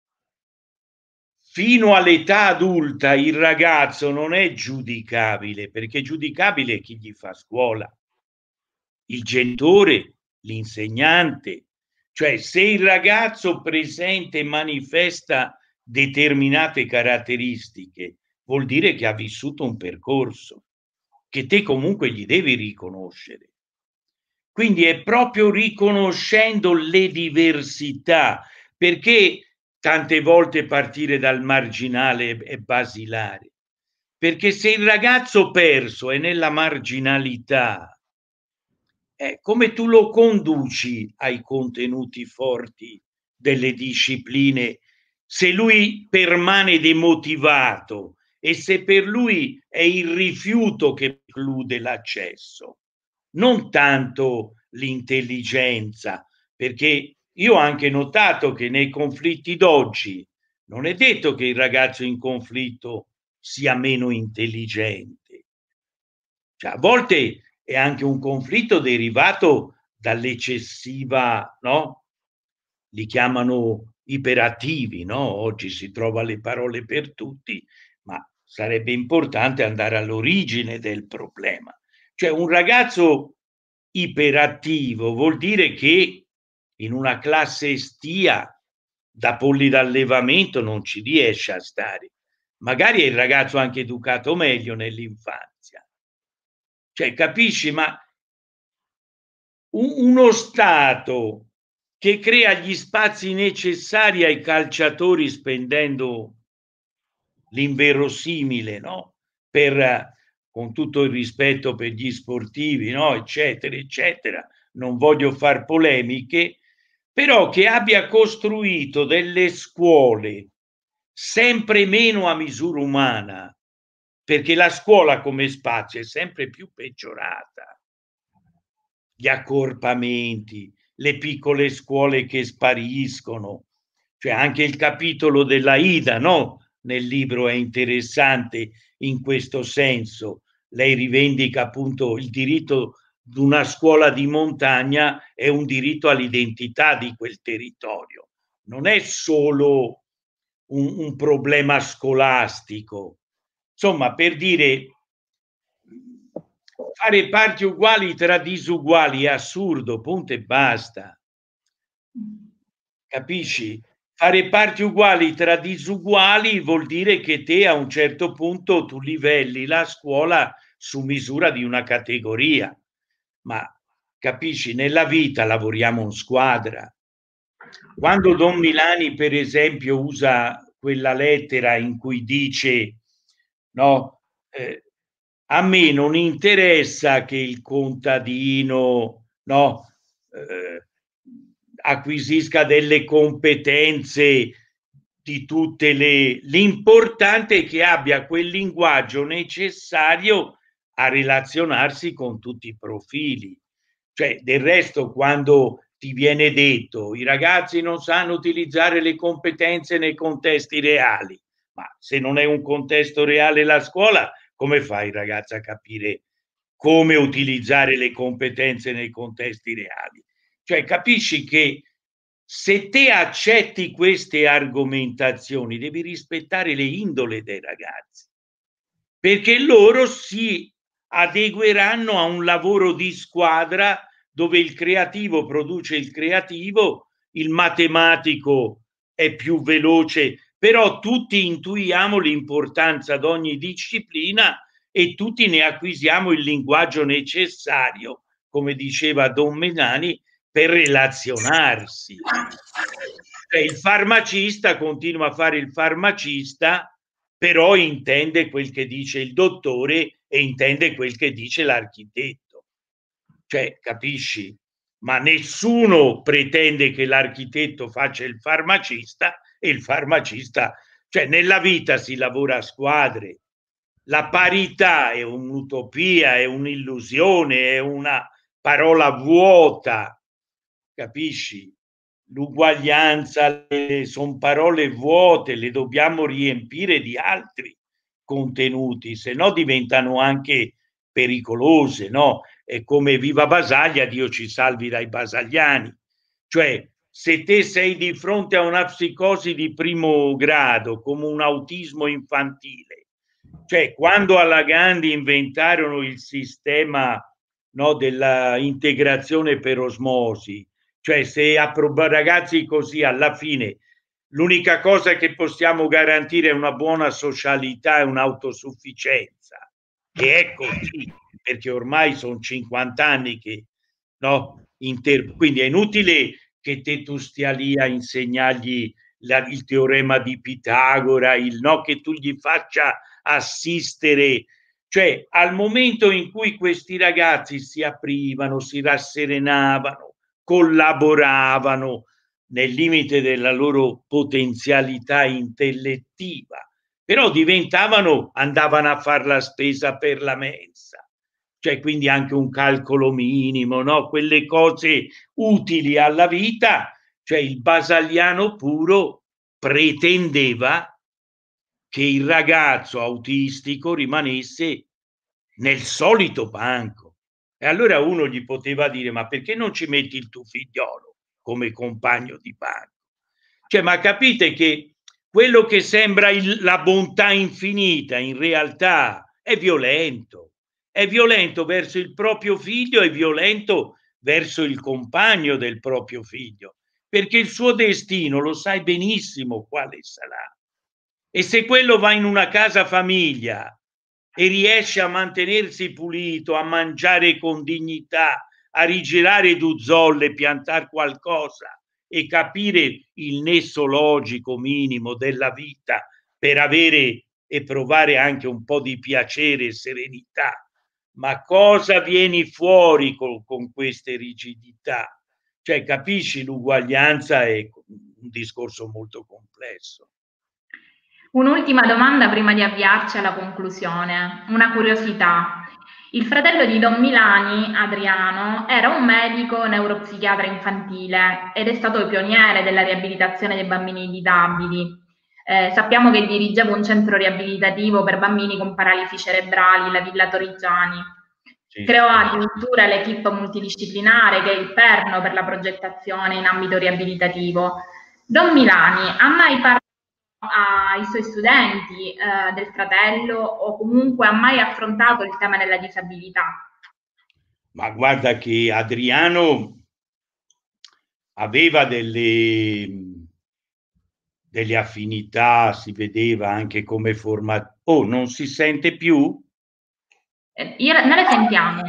fino all'età adulta il ragazzo non è giudicabile, perché giudicabile è chi gli fa scuola, il genitore, l'insegnante. Cioè, se il ragazzo presenta e manifesta determinate caratteristiche, vuol dire che ha vissuto un percorso che te comunque gli devi riconoscere. Quindi è proprio riconoscendo le diversità, perché tante volte partire dal marginale è basilare, perché se il ragazzo perso è nella marginalità, come tu lo conduci ai contenuti forti delle discipline se lui permane demotivato e se per lui è il rifiuto che preclude l'accesso, non tanto l'intelligenza, perché io ho anche notato che nei conflitti d'oggi non è detto che il ragazzo in conflitto sia meno intelligente. Cioè, a volte è anche un conflitto derivato dall'eccessiva, no? Li chiamano iperattivi, no? Oggi si trova le parole per tutti, ma sarebbe importante andare all'origine del problema. Cioè, un ragazzo iperattivo vuol dire che in una classe estia da polli d'allevamento non ci riesce a stare. Magari è il ragazzo anche educato meglio nell'infanzia. Cioè, capisci? Ma uno Stato che crea gli spazi necessari ai calciatori spendendo l'inverosimile, no? Per, con tutto il rispetto per gli sportivi, no? Eccetera, eccetera. Non voglio far polemiche, però che abbia costruito delle scuole sempre meno a misura umana, perché la scuola come spazio è sempre più peggiorata. Gli accorpamenti, le piccole scuole che spariscono, cioè anche il capitolo della Ida, no? Nel libro è interessante in questo senso. Lei rivendica appunto il diritto di una scuola di montagna è un diritto all'identità di quel territorio. Non è solo un problema scolastico. Insomma, per dire, fare parti uguali tra disuguali è assurdo, punto e basta. Capisci? Fare parti uguali tra disuguali vuol dire che te a un certo punto tu livelli la scuola su misura di una categoria. Ma capisci, nella vita lavoriamo in squadra. Quando Don Milani, per esempio, usa quella lettera in cui dice, no, a me non interessa che il contadino, no, acquisisca delle competenze di tutte l'importante è che abbia quel linguaggio necessario a relazionarsi con tutti i profili. Cioè, del resto, quando ti viene detto i ragazzi non sanno utilizzare le competenze nei contesti reali, ma se non è un contesto reale la scuola, come fa il ragazzo a capire come utilizzare le competenze nei contesti reali. Cioè, capisci che se te accetti queste argomentazioni, devi rispettare le indole dei ragazzi, perché loro si adegueranno a un lavoro di squadra dove il creativo produce il creativo, il matematico è più veloce, però tutti intuiamo l'importanza di ogni disciplina e tutti ne acquisiamo il linguaggio necessario, come diceva Don Melani, per relazionarsi. Cioè, il farmacista continua a fare il farmacista, però intende quel che dice il dottore e intende quel che dice l'architetto. Cioè, capisci? Ma nessuno pretende che l'architetto faccia il farmacista e il farmacista, cioè nella vita si lavora a squadre. La parità è un'utopia, è un'illusione, è una parola vuota, capisci? L'uguaglianza sono parole vuote, le dobbiamo riempire di altri contenuti, se no diventano anche pericolose, no? È come Viva Basaglia, Dio ci salvi dai basagliani. Cioè, se te sei di fronte a una psicosi di primo grado, come un autismo infantile, cioè quando alla Gandhi inventarono il sistema, no, della integrazione per osmosi, cioè se a ragazzi così alla fine l'unica cosa che possiamo garantire è una buona socialità e un'autosufficienza, che è così, perché ormai sono 50 anni che, no, quindi è inutile che te tu stia lì a insegnargli il teorema di Pitagora, no, che tu gli faccia assistere. Cioè, al momento in cui questi ragazzi si aprivano, si rasserenavano, collaboravano nel limite della loro potenzialità intellettiva, però andavano a fare la spesa per la mensa, cioè quindi anche un calcolo minimo, no? Quelle cose utili alla vita, cioè il basaliano puro pretendeva che il ragazzo autistico rimanesse nel solito banco. E allora uno gli poteva dire: ma perché non ci metti il tuo figliolo come compagno di banco? Cioè, ma capite che quello che sembra la bontà infinita in realtà è violento verso il proprio figlio, è violento verso il compagno del proprio figlio, perché il suo destino lo sai benissimo quale sarà. E se quello va in una casa famiglia e riesce a mantenersi pulito, a mangiare con dignità, a rigirare due zolle, piantare qualcosa e capire il nesso logico minimo della vita per avere e provare anche un po' di piacere e serenità. Ma cosa vieni fuori con queste rigidità? Cioè, capisci, l'uguaglianza è un discorso molto complesso. Un'ultima domanda prima di avviarci alla conclusione, una curiosità. Il fratello di Don Milani, Adriano, era un medico neuropsichiatra infantile ed è stato il pioniere della riabilitazione dei bambini disabili. Sappiamo che dirigeva un centro riabilitativo per bambini con paralisi cerebrali, la Villa Torrigiani. Sì. Creò addirittura l'equipe multidisciplinare che è il perno per la progettazione in ambito riabilitativo. Don Milani ha mai parlato ai suoi studenti del fratello o comunque ha mai affrontato il tema della disabilità? Ma guarda che Adriano aveva delle affinità, si vedeva anche come forma. Oh, non si sente più? Noi le sentiamo.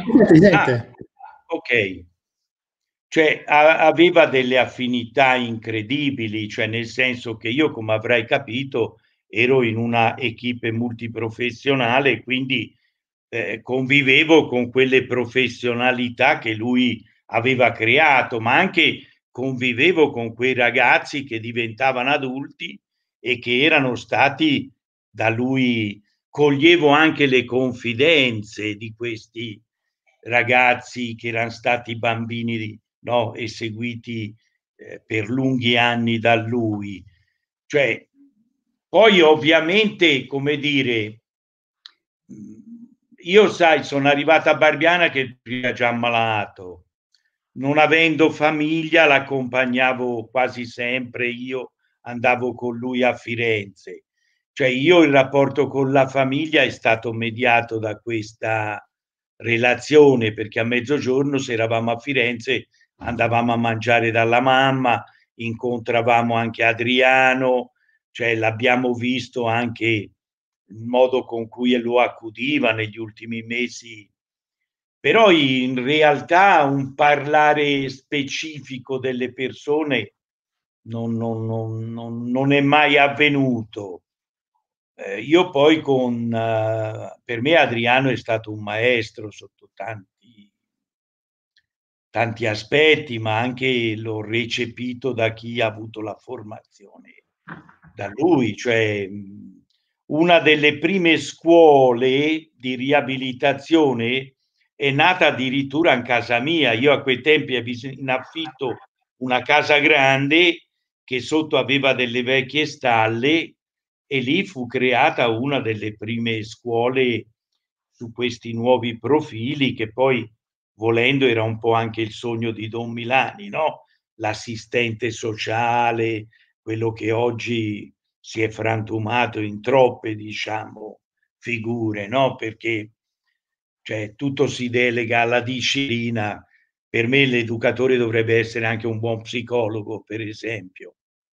Ok. Cioè aveva delle affinità incredibili, cioè nel senso che io, come avrai capito, ero in una equipe multiprofessionale, quindi convivevo con quelle professionalità che lui aveva creato, ma anche convivevo con quei ragazzi che diventavano adulti e che erano stati da lui, coglievo anche le confidenze di questi ragazzi che erano stati bambini, no, e seguiti per lunghi anni da lui. Cioè, poi ovviamente, come dire, io, sai, sono arrivata a Barbiana che era già ammalato. Non avendo famiglia, l'accompagnavo quasi sempre, io andavo con lui a Firenze. Cioè io il rapporto con la famiglia è stato mediato da questa relazione, perché a mezzogiorno, se eravamo a Firenze, andavamo a mangiare dalla mamma, incontravamo anche Adriano, cioè l'abbiamo visto anche il modo con cui lo accudiva negli ultimi mesi. Però in realtà un parlare specifico delle persone non è mai avvenuto. Io poi per me Adriano è stato un maestro sotto tanti aspetti, ma anche l'ho recepito da chi ha avuto la formazione da lui, cioè una delle prime scuole di riabilitazione è nata addirittura in casa mia. Io a quei tempi avevo in affitto una casa grande che sotto aveva delle vecchie stalle, e lì fu creata una delle prime scuole su questi nuovi profili, che poi, volendo, era un po' anche il sogno di Don Milani, no? L'assistente sociale, quello che oggi si è frantumato in troppe, diciamo, figure, no? Perché cioè, tutto si delega alla disciplina. Per me l'educatore dovrebbe essere anche un buon psicologo, per esempio.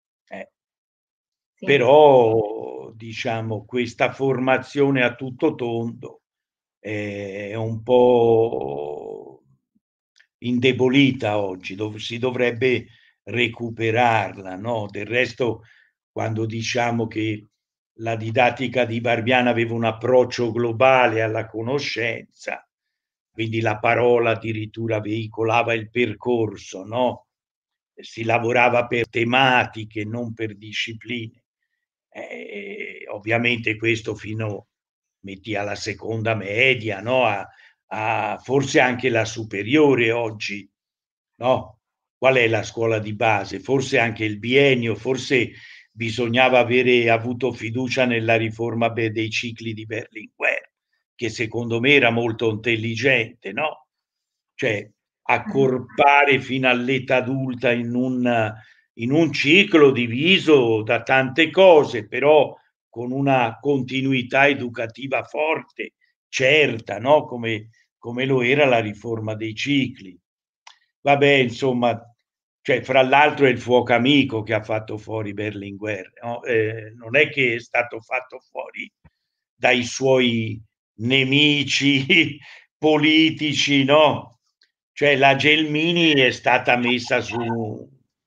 Sì. Però, diciamo, questa formazione a tutto tondo è un po' indebolita oggi, si dovrebbe recuperarla, no? Del resto, quando diciamo che la didattica di Barbiana aveva un approccio globale alla conoscenza, quindi la parola addirittura veicolava il percorso, no? Si lavorava per tematiche, non per discipline. Ovviamente questo fino, metti, alla seconda media, no? Forse anche la superiore oggi, no? Qual è la scuola di base? Forse anche il biennio, forse bisognava avere avuto fiducia nella riforma dei cicli di Berlinguer, che secondo me era molto intelligente, no? Cioè accorpare fino all'età adulta in un ciclo diviso da tante cose, però con una continuità educativa forte, certa, no? Come lo era la riforma dei cicli. Vabbè, insomma, cioè, fra l'altro è il fuoco amico che ha fatto fuori Berlinguer, no? Non è che è stato fatto fuori dai suoi nemici politici, no? Cioè la Gelmini è stata messa su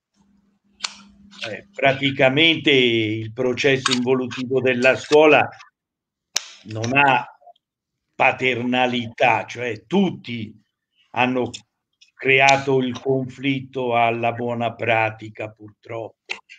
praticamente il processo involutivo della scuola non ha paternalità, cioè tutti hanno creato il conflitto alla buona pratica, purtroppo.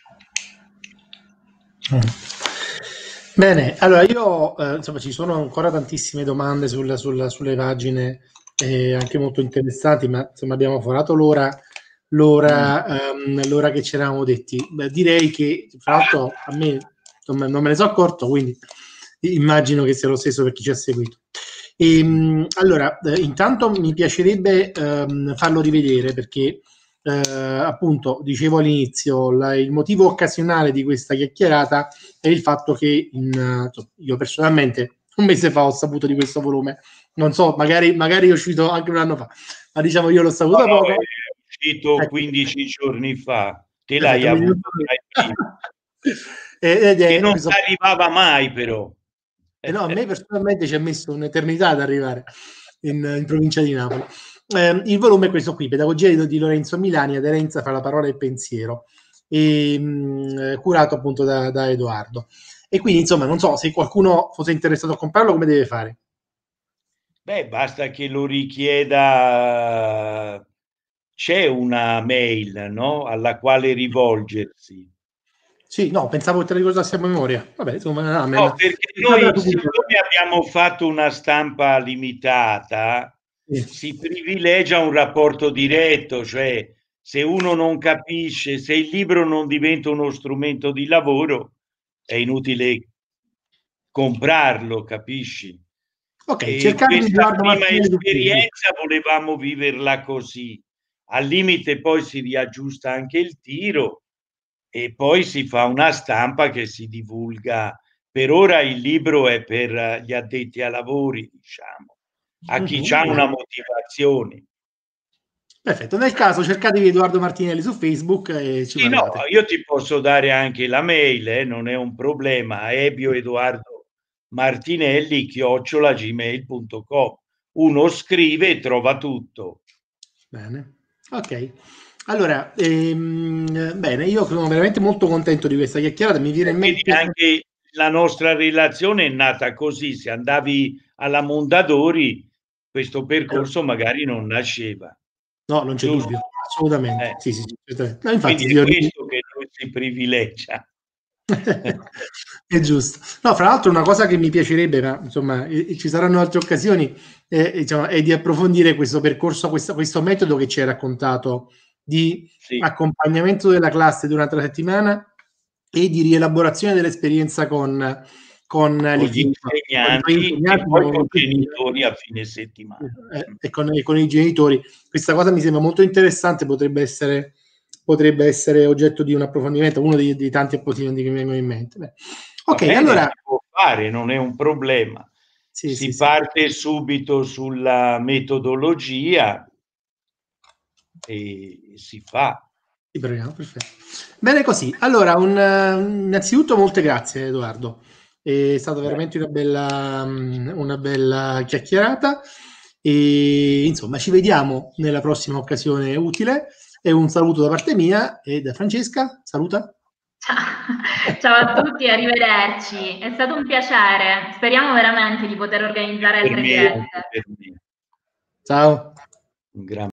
Bene, allora io insomma ci sono ancora tantissime domande sulle pagine, anche molto interessanti, ma insomma abbiamo forato l'ora che ci eravamo detti. Beh, direi che fra l'altro a me non me ne sono accorto, quindi immagino che sia lo stesso per chi ci ha seguito. Allora, intanto mi piacerebbe farlo rivedere, perché appunto dicevo all'inizio, il motivo occasionale di questa chiacchierata è il fatto che io personalmente un mese fa ho saputo di questo volume. Non so, magari è uscito anche un anno fa, ma diciamo io l'ho saputo da poco. È uscito 15 giorni fa, te l'hai Perfetto, avuto prima. Che non ti arrivava mai, però. No, a me personalmente ci ha messo un'eternità ad arrivare in provincia di Napoli. Il volume è questo qui, Pedagogia di Lorenzo Milani, Aderenza fra la parola e il pensiero, curato appunto da Edoardo. E quindi, insomma, non so se qualcuno fosse interessato a comprarlo, come deve fare? Beh, basta che lo richieda. C'è una mail, no? Alla quale rivolgersi. Sì, no, pensavo che te la ricordassi a memoria. Vabbè, insomma, No, perché noi, siccome abbiamo fatto una stampa limitata, si privilegia un rapporto diretto, cioè se uno non capisce, se il libro non diventa uno strumento di lavoro, è inutile comprarlo, capisci? Ok, cercate di questa prima esperienza volevamo viverla così. Al limite poi si riaggiusta anche il tiro e poi si fa una stampa che si divulga. Per ora il libro è per gli addetti ai lavori, diciamo, a chi ha una motivazione. Perfetto, nel caso cercatevi Edoardo Martinelli su Facebook e ci parlate. No, io ti posso dare anche la mail, non è un problema, ebioedoardomartinelli@gmail.com. Uno scrive e trova tutto. Bene, ok. Allora, bene, io sono veramente molto contento di questa chiacchierata, mi viene in mente... Anche la nostra relazione è nata così, se andavi alla Mondadori questo percorso magari non nasceva. No, non c'è dubbio, assolutamente. Sì, no, infatti, quindi è questo che noi si privilegia. È giusto. No, fra l'altro una cosa che mi piacerebbe, ma insomma ci saranno altre occasioni, diciamo, è di approfondire questo percorso, questo metodo che ci hai raccontato di accompagnamento della classe durante la settimana e di rielaborazione dell'esperienza con gli insegnanti e poi con i genitori a fine settimana. E con i genitori. Questa cosa mi sembra molto interessante, potrebbe essere oggetto di un approfondimento, uno dei tanti approfondimenti che mi vengono in mente. Beh. Ok, bene, allora... si può fare, non è un problema. Si parte subito sulla metodologia e si fa. Perfetto. Bene così. Allora, innanzitutto molte grazie Edoardo. È stata veramente una bella chiacchierata e insomma ci vediamo nella prossima occasione utile e un saluto da parte mia e da Francesca. Saluta. Ciao a tutti, arrivederci. È stato un piacere. Speriamo veramente di poter organizzare altre dirette. Ciao. Un gran